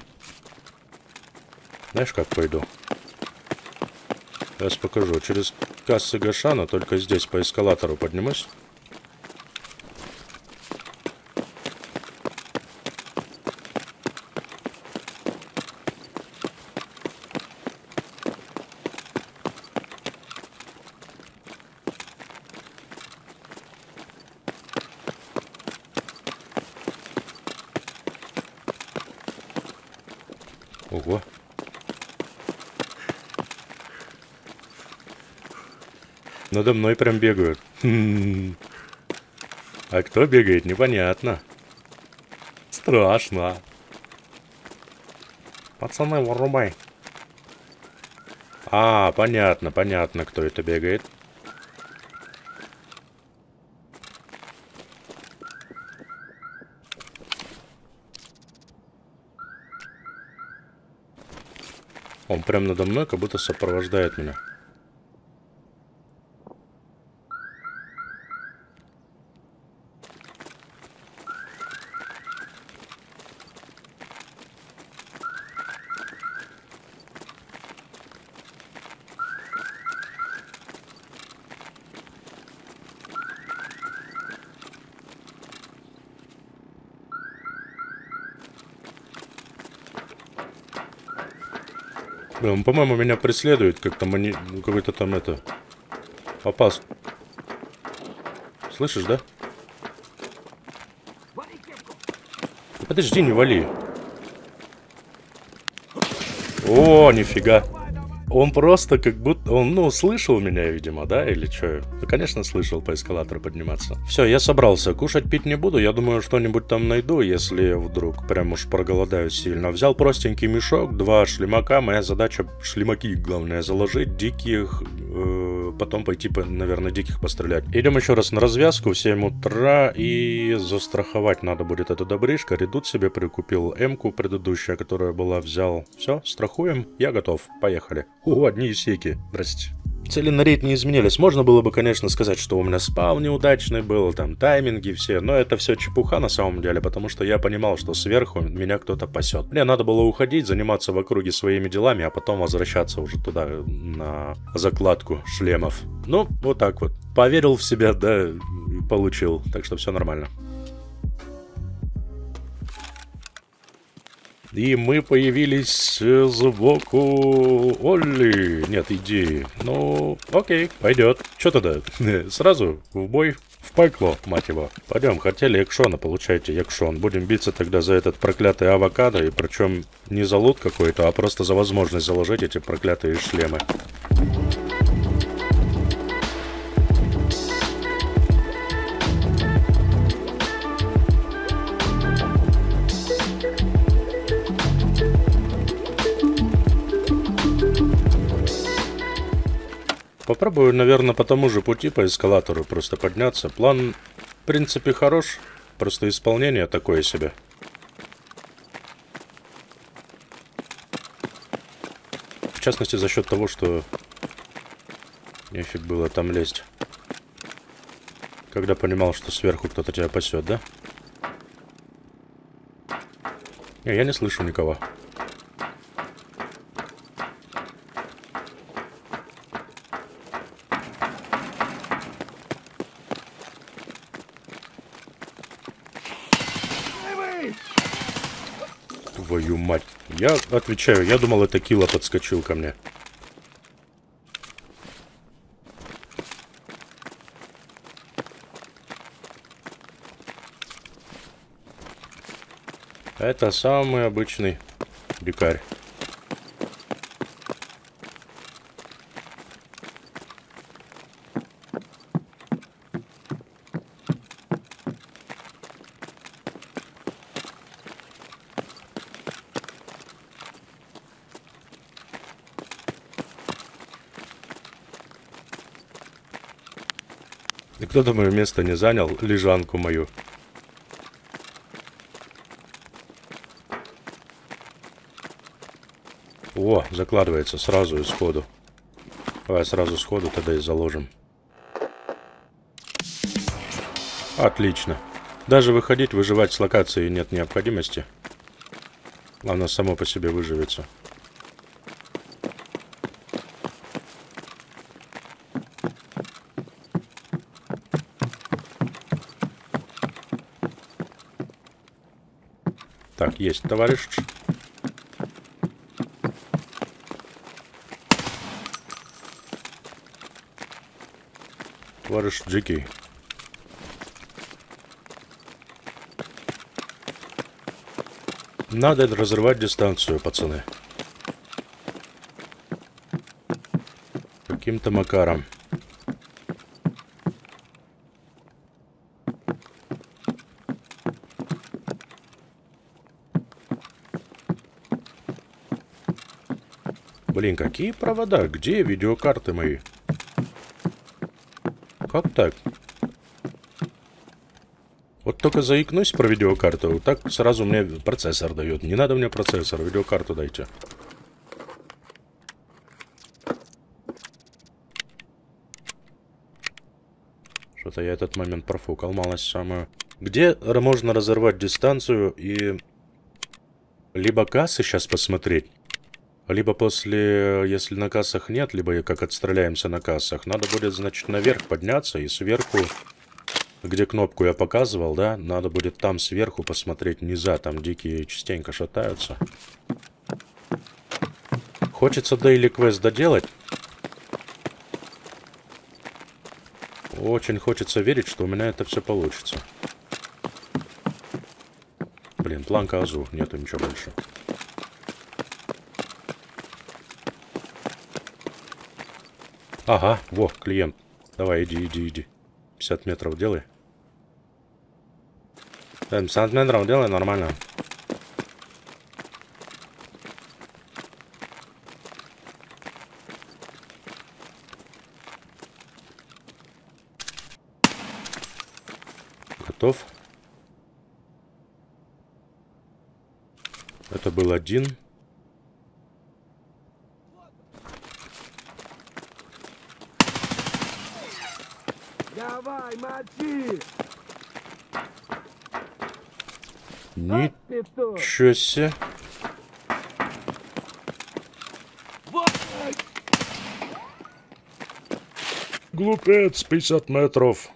S1: Знаешь, как пойду? Сейчас покажу. Через кассы Гашана, только здесь по эскалатору поднимусь. Ого. Надо мной прям бегают. А кто бегает, непонятно. Страшно. Пацаны, вырубай. А, понятно, понятно, кто это бегает. Он прям надо мной, как будто сопровождает меня. Он, по-моему, меня преследует, как там они... Какой-то там это... Попас. Слышишь, да? Подожди, не вали. О, нифига. Он просто как будто... Он, ну, слышал меня, видимо, да? Или что? Ну, конечно, слышал по эскалатору подниматься. Все, я собрался. Кушать, пить не буду. Я думаю, что-нибудь там найду, если вдруг прям уж проголодаюсь сильно. Взял простенький мешок, два шлемака. Моя задача шлемаки, главное, заложить. Диких... Э, потом пойти, наверное, диких пострелять. Идем еще раз на развязку в семь утра. И застраховать надо будет эту добришка. Редут себе прикупил. М-ку предыдущая, которая была, взял. Все, страхуем. Я готов. Поехали. О, одни исеки. Здрасте. Цели на рейд не изменились. Можно было бы, конечно, сказать, что у меня спал неудачный был, там тайминги все, но это все чепуха на самом деле, потому что я понимал, что сверху меня кто-то пасет. Мне надо было уходить, заниматься в округе своими делами, а потом возвращаться уже туда, на закладку шлемов. Ну, вот так вот. Поверил в себя, да, получил. Так что все нормально. И мы появились сбоку Олли. Нет, иди. Ну, окей, пойдет. Че тогда? Сразу в бой, в пайкло, мать его. Пойдем, хотели экшона, получайте экшон. Будем биться тогда за этот проклятый авокадо. И причем не за лут какой-то, а просто за возможность заложить эти проклятые шлемы. Попробую, наверное, по тому же пути, по эскалатору просто подняться. План, в принципе, хорош, просто исполнение такое себе. частности, за счет того, что нефиг было там лезть. Когда понимал, что сверху кто-то тебя пасет, да? Не, я не слышу никого. Твою мать. Я отвечаю, я думал, это Килла подскочил ко мне. Это самый обычный дикарь. И кто-то мое место не занял, лежанку мою. О, закладывается сразу и сходу. Давай сразу сходу тогда и заложим. Отлично. Даже выходить, выживать с локацией нет необходимости. Главное, само по себе выживется. Так, есть, товарищ. Товарищ Джеки. Надо разрывать дистанцию, пацаны. Каким-то макаром. Блин, какие провода? Где видеокарты мои? Как так? Вот только заикнусь про видеокарту, так сразу мне процессор дает. Не надо мне процессор, видеокарту дайте. Что-то я этот момент профукал, малость самую. Где можно разорвать дистанцию и... Либо кассы сейчас посмотреть, либо после, если на кассах нет, либо как отстреляемся на кассах, надо будет, значит, наверх подняться и сверху, где кнопку я показывал, да, надо будет там сверху посмотреть низа, там дикие частенько шатаются. Хочется дейли квест доделать. Очень хочется верить, что у меня это все получится. Блин, планка Азу, нету ничего больше. Ага, во, клиент. Давай, иди, иди, иди. пятьдесят метров делай. пятьдесят метров делай, нормально. Готов. Это был один.
S2: Давай, мочи!
S1: Ничего себе. Глупец, пятьдесят метров.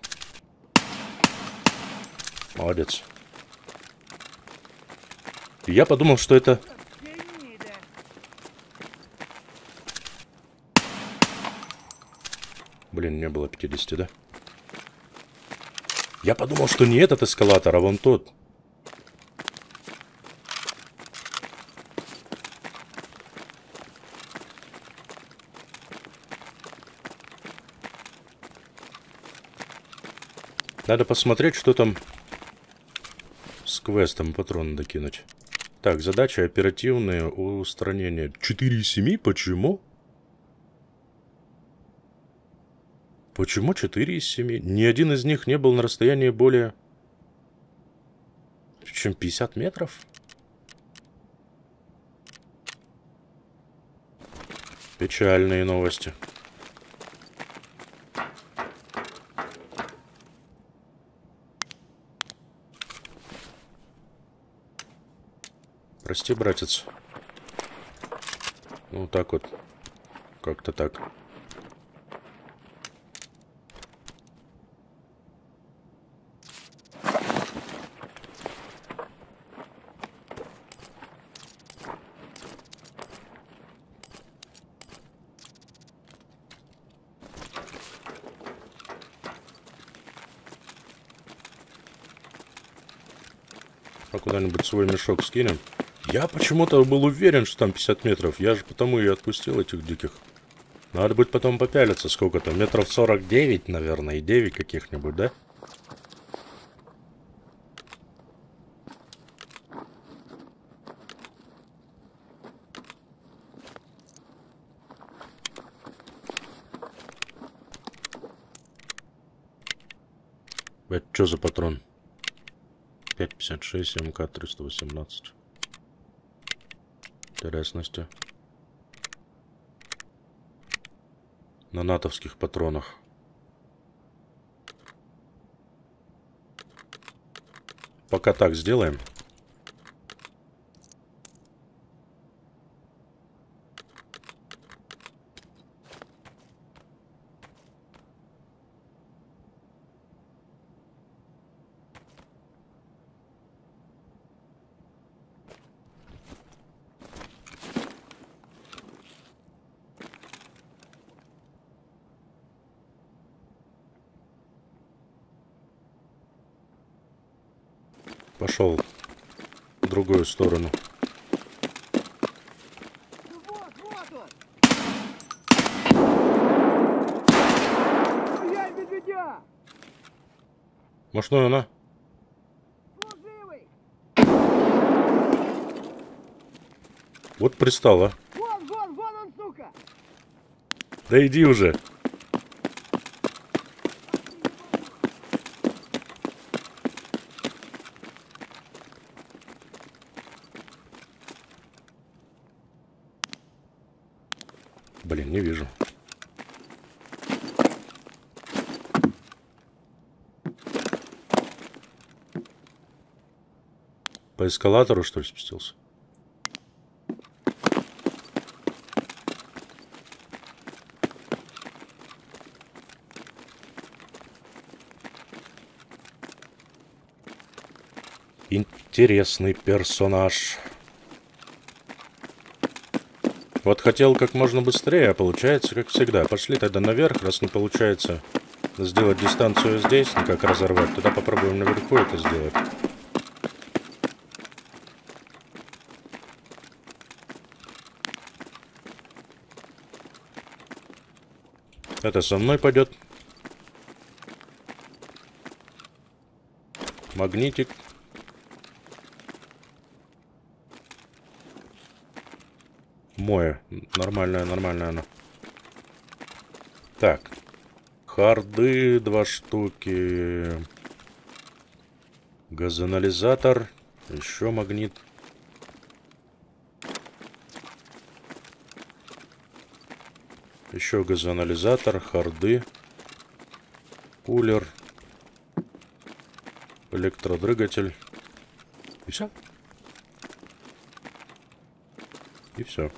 S1: Молодец. Я подумал, что это... Блин, не было пятидесяти, да? Я подумал, что не этот эскалатор, а вон тот. Надо посмотреть, что там с квестом, патроны докинуть. Так, задача оперативное устранение. четыре из семи? Почему? Почему четыре из семи? Ни один из них не был на расстоянии более... чем пятьдесят метров? Печальные новости. Прости, братец. Ну, так вот. Как-то так. А куда-нибудь свой мешок скинем. Я почему-то был уверен, что там пятьдесят метров. Я же потому и отпустил этих диких. Надо будет потом попялиться сколько-то. Метров сорок девять, наверное, и девять каких-нибудь, да? Это что за патрон? пять пятьдесят шесть, МК триста восемнадцать. Интересности. На натовских патронах. Пока так сделаем. Пошел в другую сторону.
S2: Ну вот, вот он! Ой, медведя!
S1: Может, ну она?
S2: Служивый!
S1: Вот пристала.
S2: Вон, вон, вон он, сука!
S1: Да иди уже. Блин, не вижу. По эскалатору, что ли, спустился? Интересный персонаж. Вот хотел как можно быстрее, а получается, как всегда. Пошли тогда наверх, раз не получается сделать дистанцию здесь, никак разорвать. Тогда попробуем наверху это сделать. Это со мной пойдет. Магнитик. Мое. Нормальная, нормальная она. Так. Харды два штуки. Газоанализатор. Еще магнит. Еще газоанализатор. Харды. Кулер. Электродрыгатель. И все. И все.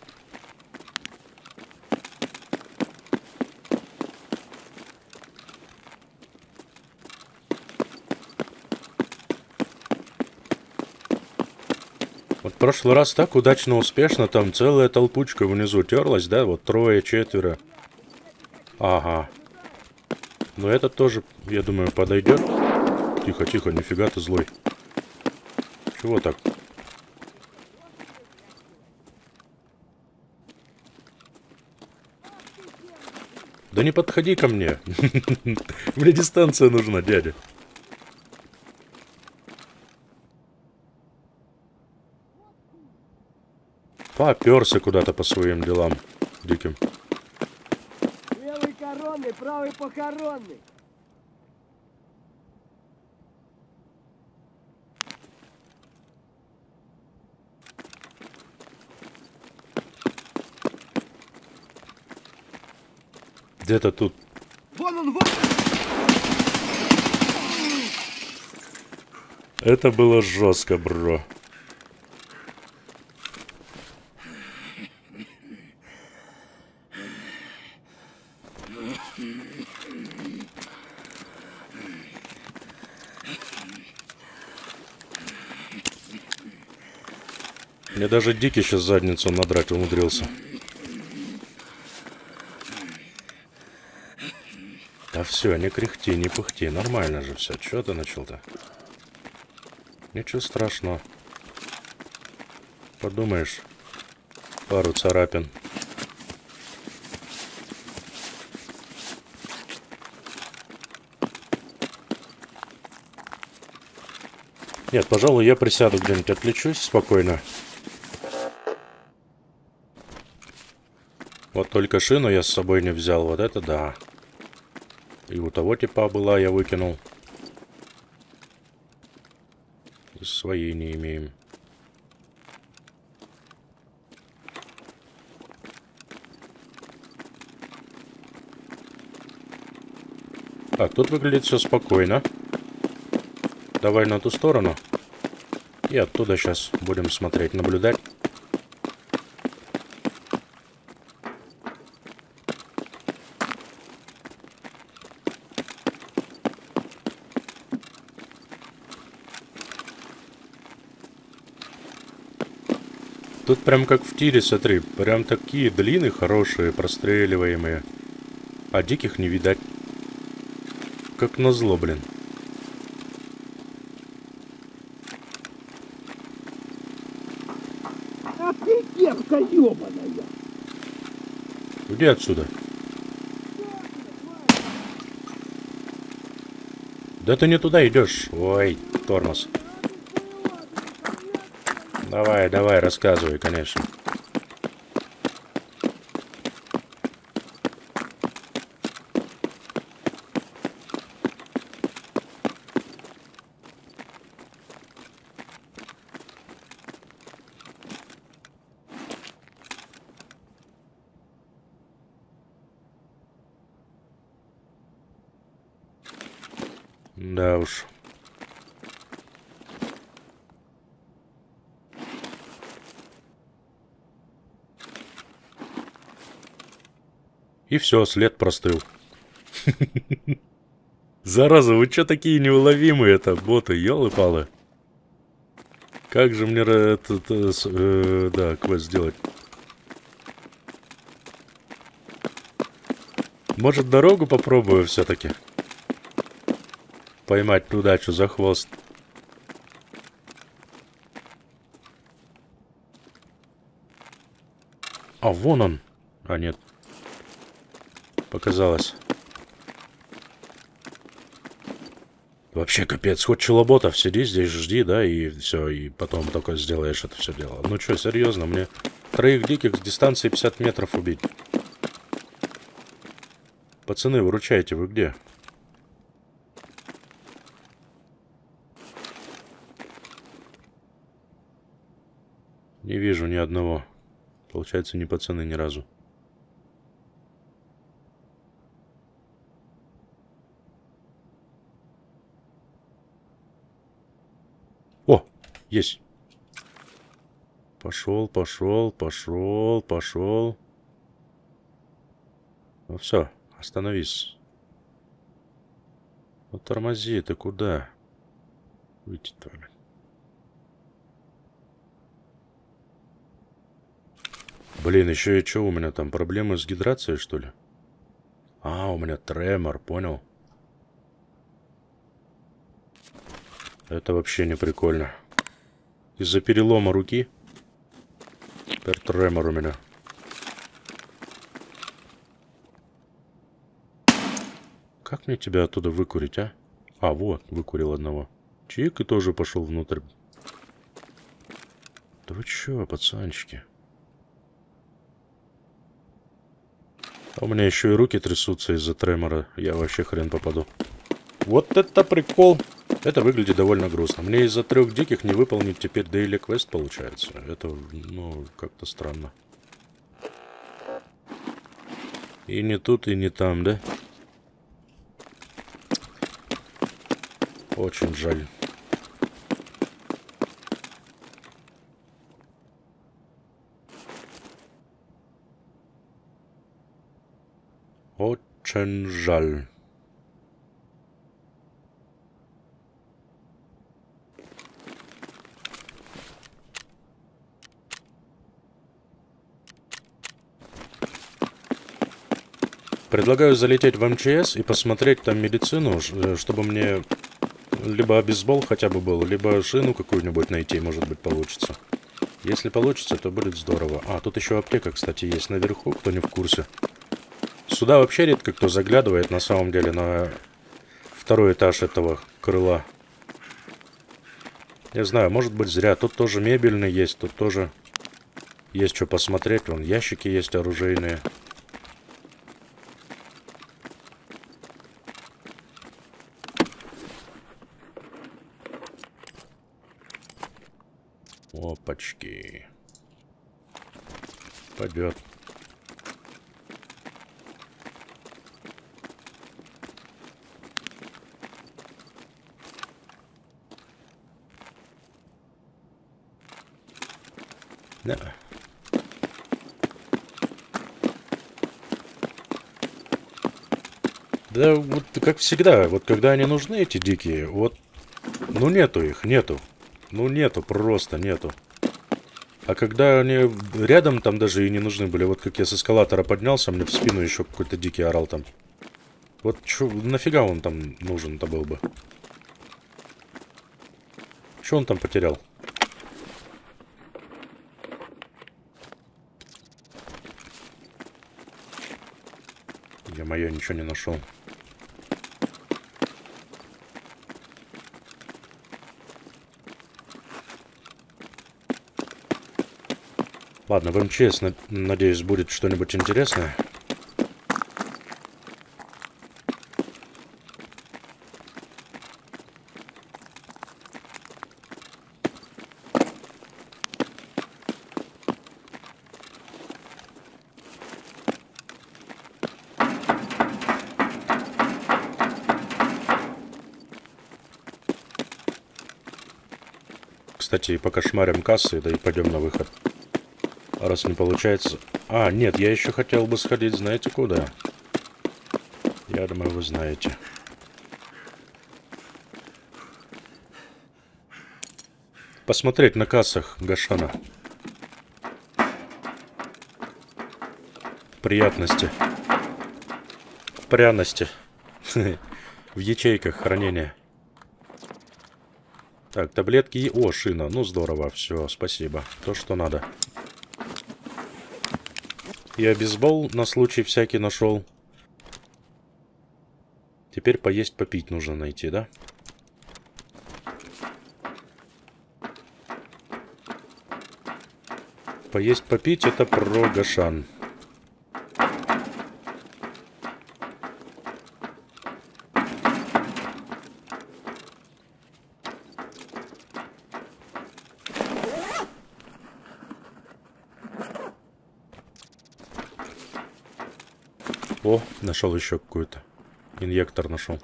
S1: Вот в прошлый раз так удачно, успешно, там целая толпучка внизу терлась, да, вот трое, четверо. Ага. Но этот тоже, я думаю, подойдет. Тихо, тихо, нифига ты злой. Чего так? Да не подходи ко мне. Мне дистанция нужна, дядя. Поперся куда-то по своим делам диким.
S2: Левый коронный, правый похоронный.
S1: Где-то тут.
S3: Вон он, вон!
S1: Это было жестко, бро. Мне даже Дикий сейчас задницу надрать умудрился. Да все, не кряхти, не пыхти. Нормально же все. Чего ты начал-то? Ничего страшного. Подумаешь, пару царапин. Нет, пожалуй, я присяду где-нибудь, отвлечусь спокойно. Вот только шину я с собой не взял. Вот это да. И у того типа была, я выкинул. И свои не имеем. Так, тут выглядит все спокойно. Давай на ту сторону. И оттуда сейчас будем смотреть, наблюдать. Тут прям как в тире, смотри, прям такие длины хорошие, простреливаемые. А диких не видать. Как назло, блин.
S2: А ты девка ёбаная!
S1: Иди отсюда. Да ты не туда идешь. Ой, тормоз. Давай, давай, рассказывай, конечно. Да уж. И все, след простыл. Зараза, вы что такие неуловимые это, боты, ёлы-палы. Как же мне этот, э, да, квест сделать? Может, дорогу попробую все-таки? Поймать удачу за хвост. А, вон он. А, нет. Показалось. Вообще капец, хоть челоботов, сиди здесь, жди, да, и все, и потом только сделаешь это все дело. Ну что, серьезно, мне троих диких с дистанции пятьдесят метров убить. Пацаны, выручайте, вы где? Не вижу ни одного. Получается, не пацаны ни разу. О, есть. Пошел, пошел, пошел, пошел. Ну все, остановись. Ну тормози, ты куда? Выйти твою. Блин, еще и что у меня там? Проблемы с гидрацией, что ли? А, у меня тремор, понял? Это вообще не прикольно. Из-за перелома руки. Теперь тремор у меня. Как мне тебя оттуда выкурить, а? А, вот, выкурил одного. Чик и тоже пошел внутрь. Да вы че, пацанчики? А у меня еще и руки трясутся из-за тремора. Я вообще хрен попаду. Вот это прикол. Это выглядит довольно грустно. Мне из-за трех диких не выполнить теперь дейли квест получается. Это, ну, как-то странно. И не тут, и не там, да? Очень жаль. Очень жаль. Предлагаю залететь в эм че эс и посмотреть там медицину, чтобы мне либо бейсбол хотя бы был, либо шину какую-нибудь найти, может быть, получится. Если получится, то будет здорово. А, тут еще аптека, кстати, есть наверху, кто не в курсе. Сюда вообще редко кто заглядывает, на самом деле, на второй этаж этого крыла. Не знаю, может быть, зря. Тут тоже мебельный есть, тут тоже есть что посмотреть. Вон ящики есть оружейные. Опачки. Пойдет. Да. Да, вот как всегда, вот когда они нужны, эти дикие, вот, ну нету их, нету. Ну нету, просто нету. А когда они рядом там даже и не нужны были, вот как я с эскалатора поднялся, мне в спину еще какой-то дикий орал там. Вот чё, нафига он там нужен-то был бы? Что он там потерял? Я-моё, ничего не нашел. Ладно, в эм че эс, надеюсь, будет что-нибудь интересное. Кстати, покошмарим кассы, да и пойдем на выход. Раз не получается... А, нет, я еще хотел бы сходить, знаете куда? Я думаю, вы знаете. Посмотреть на кассах Гашана. Приятности. Пряности. В ячейках хранения. Так, таблетки... О, шина. Ну, здорово. Все, спасибо. То, что надо. Я бейсбол на случай всякий нашел. Теперь поесть, попить нужно найти, да? Поесть, попить — это про Гашан. О, нашел еще какой-то. Инъектор нашел.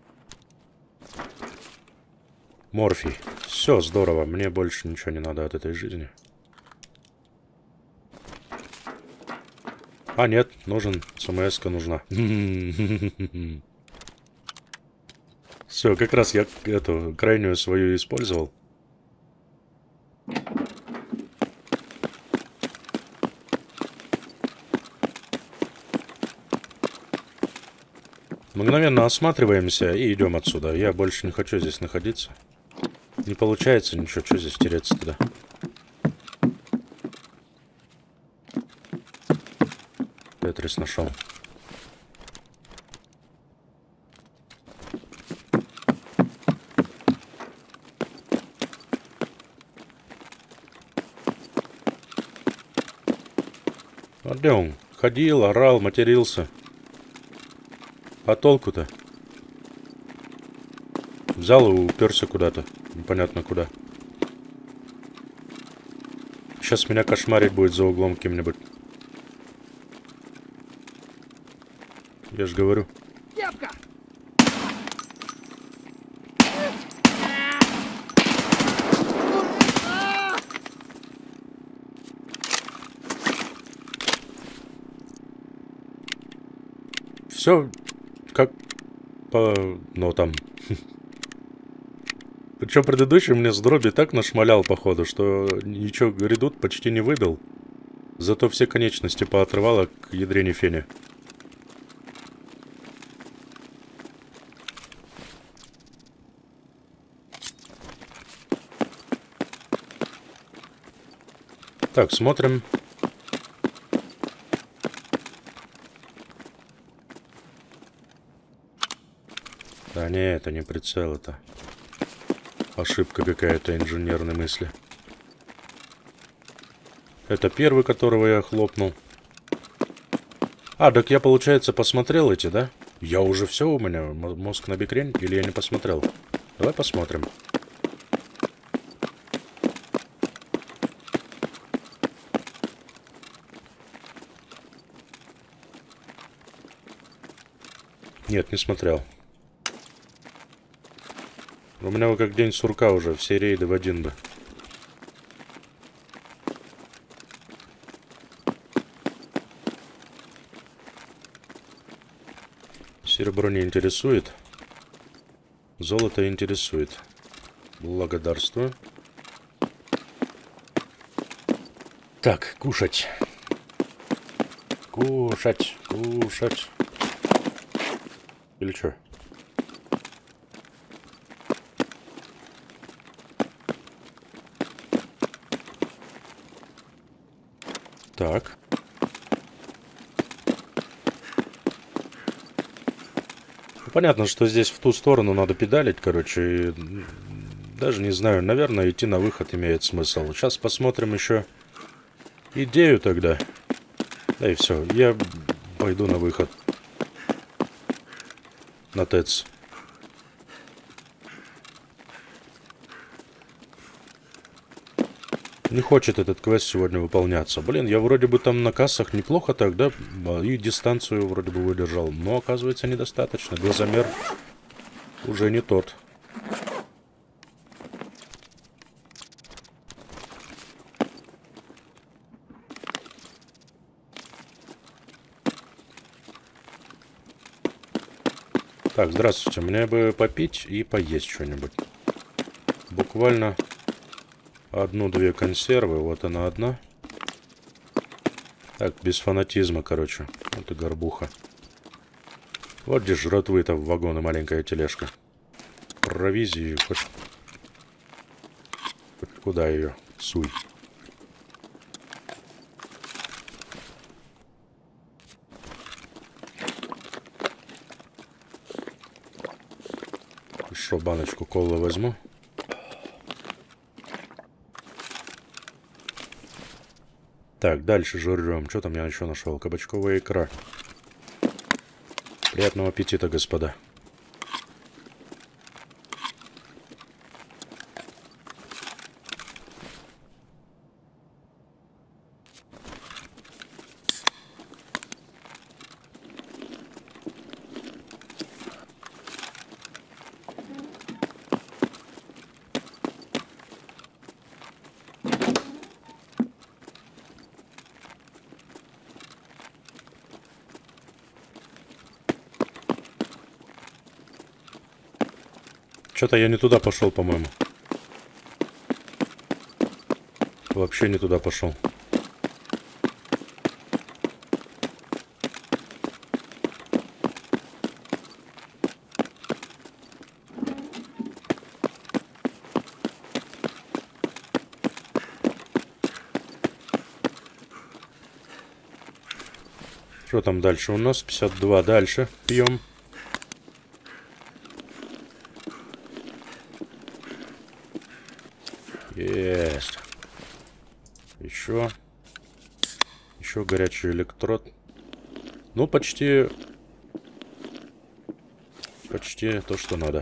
S1: Морфий. Все, здорово. Мне больше ничего не надо от этой жизни. А, нет, нужен. СМС-ка нужна. Все, как раз я эту крайнюю свою использовал. Мгновенно осматриваемся и идем отсюда. Я больше не хочу здесь находиться. Не получается ничего, что здесь тереться тогда. Тетрис нашел. А где он? Ходил, орал, матерился. А толку-то? Взял и уперся куда-то. Непонятно куда. Сейчас меня кошмарить будет за углом кем-нибудь. Я же говорю.
S2: Кепка!
S1: Все как по нотам. Причем предыдущий мне с дроби так нашмалял, походу, что ничего редут почти не выбил. Зато все конечности поотрывало к ядрене фене. Так, смотрим. Да не, это не прицел, это ошибка какая-то инженерной мысли. Это первый, которого я хлопнул. А, так я, получается, посмотрел эти, да? Я уже все, у меня мозг на бекрень, или я не посмотрел? Давай посмотрим. Нет, не смотрел. У меня как день сурка уже, все рейды в один бы. Серебро не интересует. Золото интересует. Благодарствую. Так, кушать. Кушать, кушать. Или что? Так. Понятно, что здесь в ту сторону надо педалить, короче. И даже не знаю, наверное, идти на выход имеет смысл. Сейчас посмотрим еще идею тогда. Да и все, я пойду на выход. На ТЭЦ. Не хочет этот квест сегодня выполняться. Блин, я вроде бы там на кассах неплохо так, да? И дистанцию вроде бы выдержал. Но, оказывается, недостаточно. Глазомер уже не тот. Так, здравствуйте. Мне бы попить и поесть что-нибудь. Буквально одну-две консервы. Вот она одна. Так, без фанатизма, короче. Вот и горбуха. Вот где жратвы-то в вагоны маленькая тележка. Провизии хоть... хоть куда ее суй. Что, баночку колы возьму. Так, дальше жрем. Что там я еще нашел? Кабачковая икра. Приятного аппетита, господа. Что-то я не туда пошел, по-моему. Вообще не туда пошел. Что там дальше у нас? пятьдесят два. Дальше пьем. Есть. Еще. Еще горячий электрод. Ну, почти... Почти то, что надо.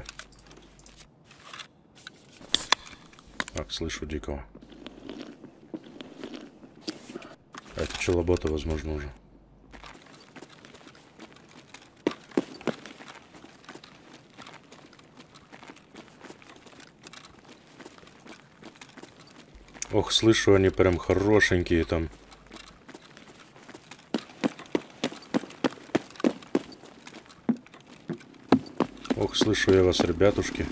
S1: Так, слышу дикого. А это челобота, возможно, уже. Ох, слышу, они прям хорошенькие там. Ох, слышу я вас, ребятушки.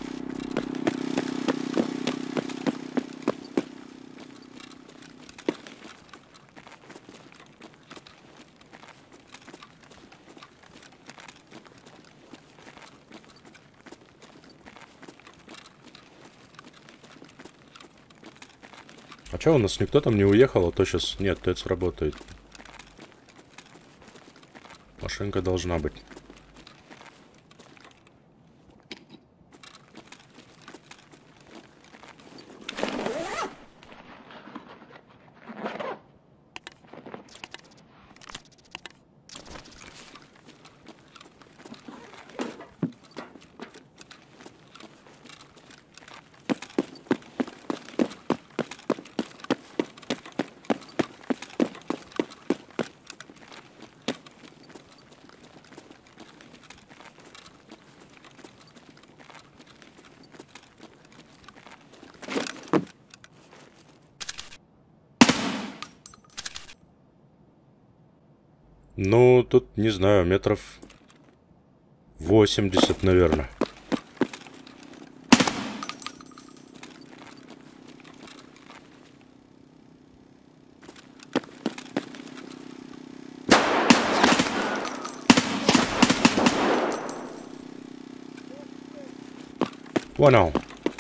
S1: А чё, у нас никто там не уехал, а то сейчас... Нет, ТЭЦ работает. Машинка должна быть. Ну, тут, не знаю, метров восемьдесят, наверное. Понял.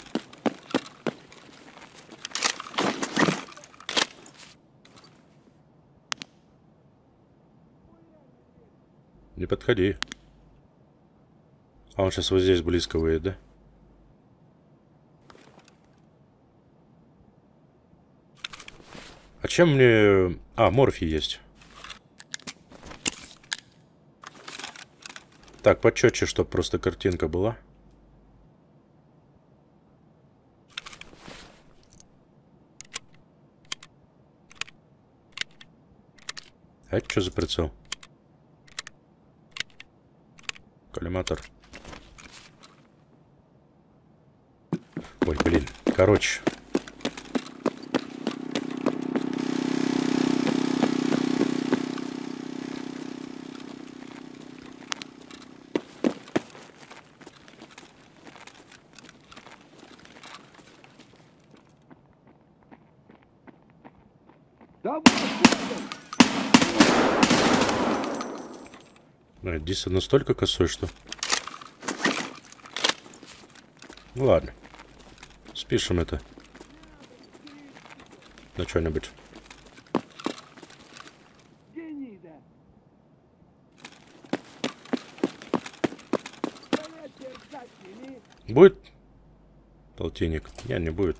S1: Не подходи. А он сейчас вот здесь близко выйдет, да? А чем мне... А, морфий есть. Так, почетче, чтобы просто картинка была. А это что за прицел? Коллиматор. Ой, блин. Короче. Ну, Диса настолько косой, что... Ну ладно. Спишем это. На что-нибудь. Будет полтинник? Не, не будет.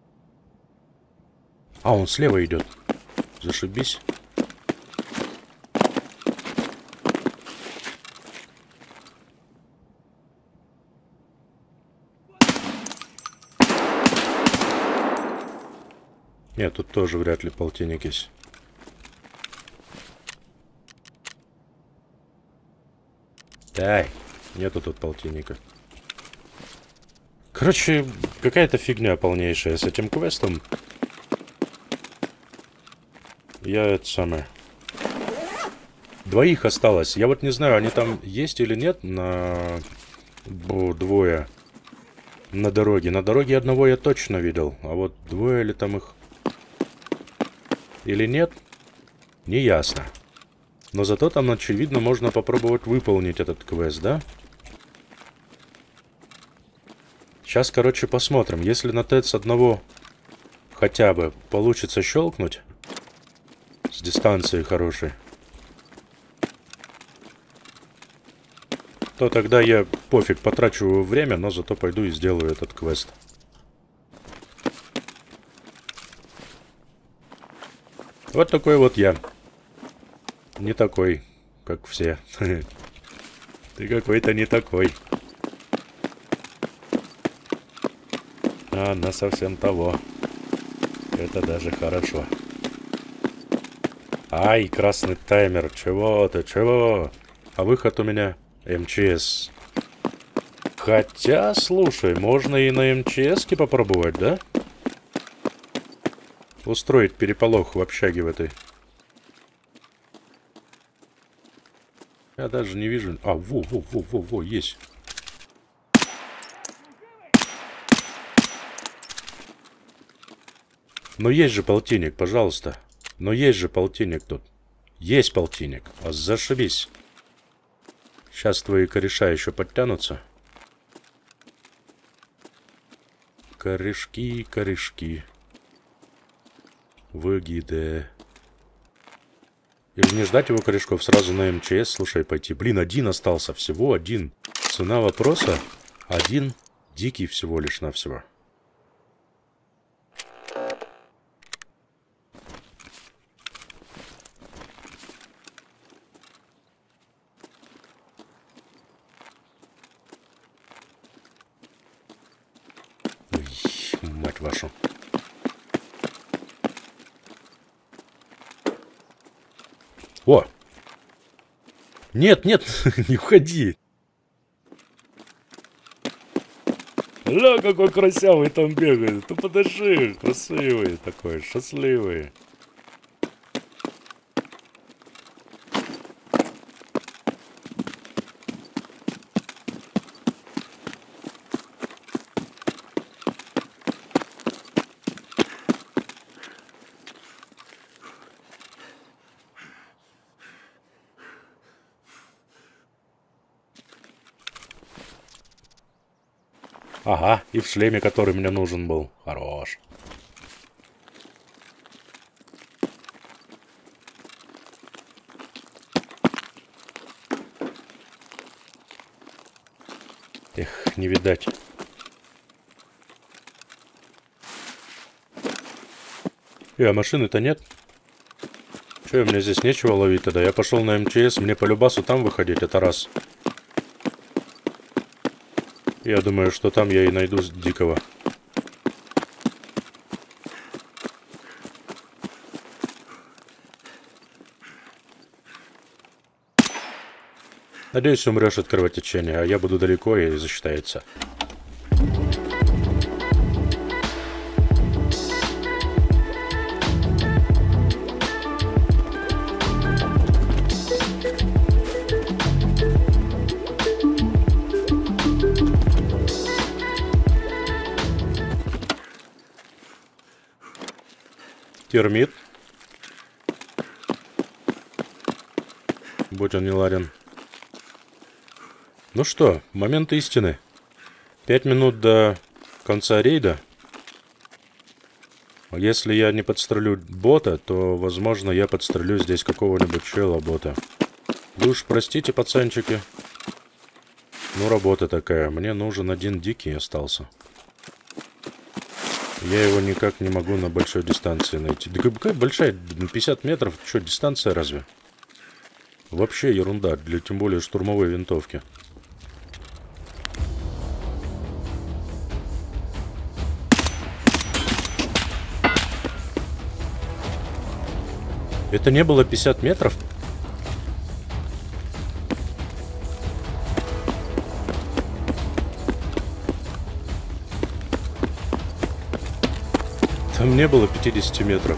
S1: А, он слева идет. Зашибись. Нет, тут тоже вряд ли полтинник есть. Дай, нету тут полтинника. Короче, какая-то фигня полнейшая с этим квестом. Я это самое... Двоих осталось. Я вот не знаю, они там есть или нет на... Бо, двое. На дороге. На дороге одного я точно видел. А вот двое ли там их... Или нет? Не ясно. Но зато там, очевидно, можно попробовать выполнить этот квест, да? Сейчас, короче, посмотрим. Если на ТЭЦ одного хотя бы получится щелкнуть с дистанции хорошей, то тогда я пофиг, потрачу время, но зато пойду и сделаю этот квест. Вот такой вот я. Не такой, как все. Ты какой-то не такой. А, на совсем того. Это даже хорошо. Ай, красный таймер. Чего ты, чего? А выход у меня эм че эс. Хотя, слушай, можно и на эм че эс-ке попробовать, да? устроить переполох в общаге в этой. Я даже не вижу... А, во, во, во, во, во, есть. Но есть же полтинник, пожалуйста. Но есть же полтинник тут. Есть полтинник. А зашибись. Сейчас твои кореша еще подтянутся. Корешки, корешки. Выгиде. Или не ждать его корешков, сразу на МЧС, слушай, пойти. Блин, один остался, всего один. Цена вопроса один дикий всего лишь навсего. Ой, мать вашу. О! Нет, нет, не уходи. Ля, какой красивый там бегает. Ты подожди, красивый такой, счастливый. Ага, и в шлеме, который мне нужен был. Хорош. Эх, не видать. Э, а машины-то нет? Че, у меня здесь нечего ловить тогда? Я пошел на МЧС, мне по любасу там выходить, это раз. Я думаю, что там я и найду дикого. Надеюсь, умрешь от кровотечения, а я буду далеко и засчитается. Термит. Будь он не ладен. Ну что, момент истины. Пять минут до конца рейда. Если я не подстрелю бота, то, возможно, я подстрелю здесь какого-нибудь чела-бота. Вы уж простите, пацанчики. Ну, работа такая. Мне нужен один дикий остался. Я его никак не могу на большой дистанции найти. Да какая большая? пятьдесят метров? Что, дистанция разве? Вообще ерунда. Для тем более штурмовой винтовки. Это не было пятьдесят метров? Там не было пятидесяти метров.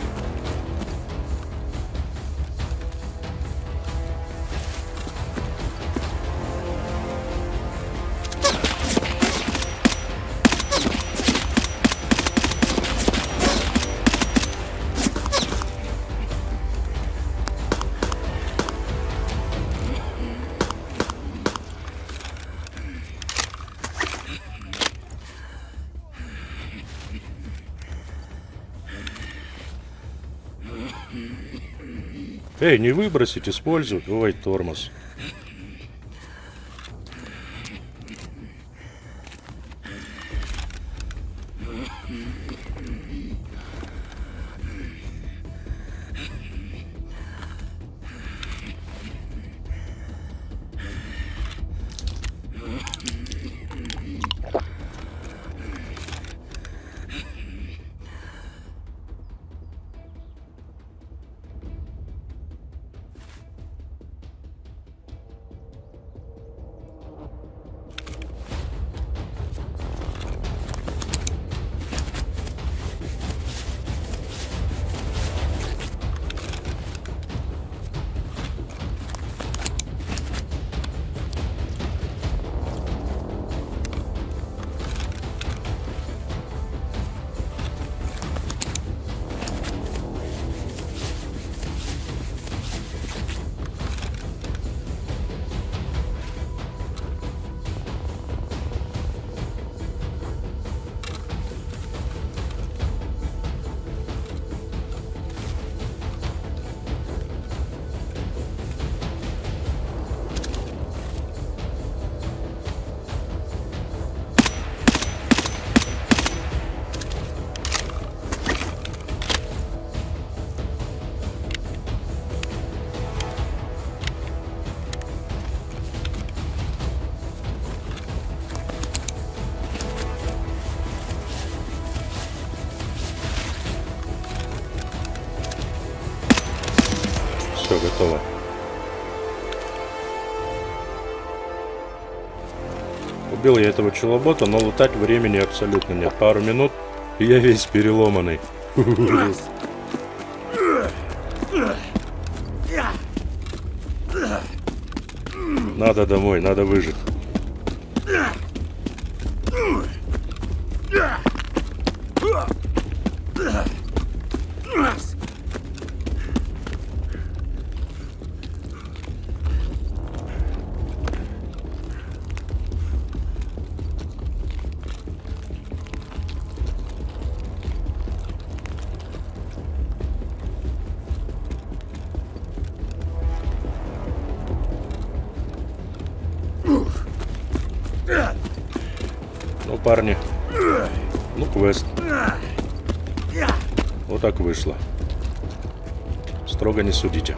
S1: Эй, не выбросить, используй. Ой, тормоз. Все, готово. Убил я этого челобота, но лутать времени абсолютно нет. Пару минут, и я весь переломанный. Надо домой, надо выжить. Ну, парни. Ну, квест. Вот так вышло. Строго не судите.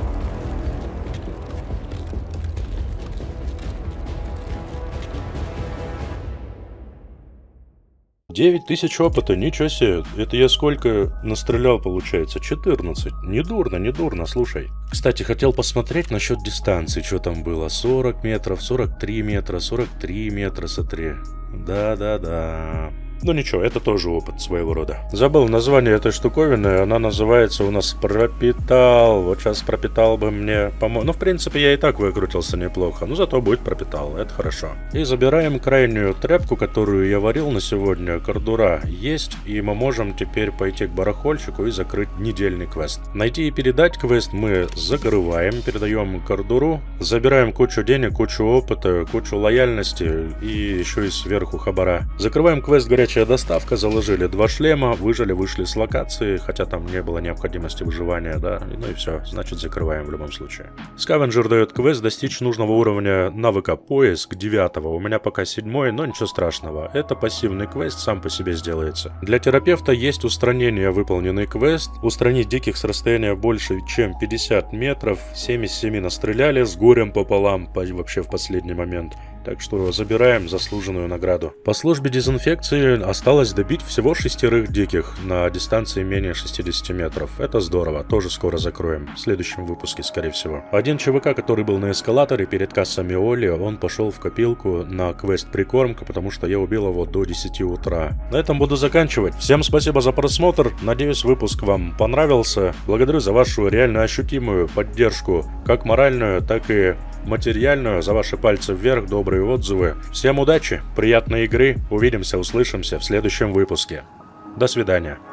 S1: девять тысяч опыта, ничего себе. Это я сколько настрелял, получается? четырнадцать. Недурно, недурно, слушай. Кстати, хотел посмотреть насчет дистанции, что там было. сорок метров, сорок три метра, сорок три метра, смотри. Да-да-да. Ну ничего, это тоже опыт своего рода. Забыл название этой штуковины, она называется у нас пропитал. Вот сейчас пропитал бы мне помочь. Ну, в принципе, я и так выкрутился неплохо, но зато будет пропитал, это хорошо. И забираем крайнюю тряпку, которую я варил на сегодня. Кордура есть, и мы можем теперь пойти к барахольщику и закрыть недельный квест. Найти и передать квест мы закрываем, передаем кордуру, забираем кучу денег, кучу опыта, кучу лояльности и еще и сверху хабара. Закрываем квест «Горячая доставка», заложили два шлема, выжили, вышли с локации, хотя там не было необходимости выживания, да, ну и все, значит закрываем в любом случае. Скавенджер дает квест достичь нужного уровня навыка поиск девятого, у меня пока седьмой, но ничего страшного, это пассивный квест, сам по себе сделается. Для терапевта есть устранение выполненный квест, устранить диких с расстояния больше чем пятьдесят метров, семь из семи настреляли, с горем пополам, вообще в последний момент. Так что забираем заслуженную награду. По службе дезинфекции осталось добить всего шестерых диких на дистанции менее шестидесяти метров. Это здорово, тоже скоро закроем. В следующем выпуске, скорее всего. Один ЧВК, который был на эскалаторе перед кассами Оли, он пошел в копилку на квест прикормка, потому что я убил его до десяти утра. На этом буду заканчивать. Всем спасибо за просмотр. Надеюсь, выпуск вам понравился. Благодарю за вашу реально ощутимую поддержку, как моральную, так и материальную, за ваши пальцы вверх, добрые отзывы. Всем удачи, приятной игры, увидимся, услышимся в следующем выпуске. До свидания.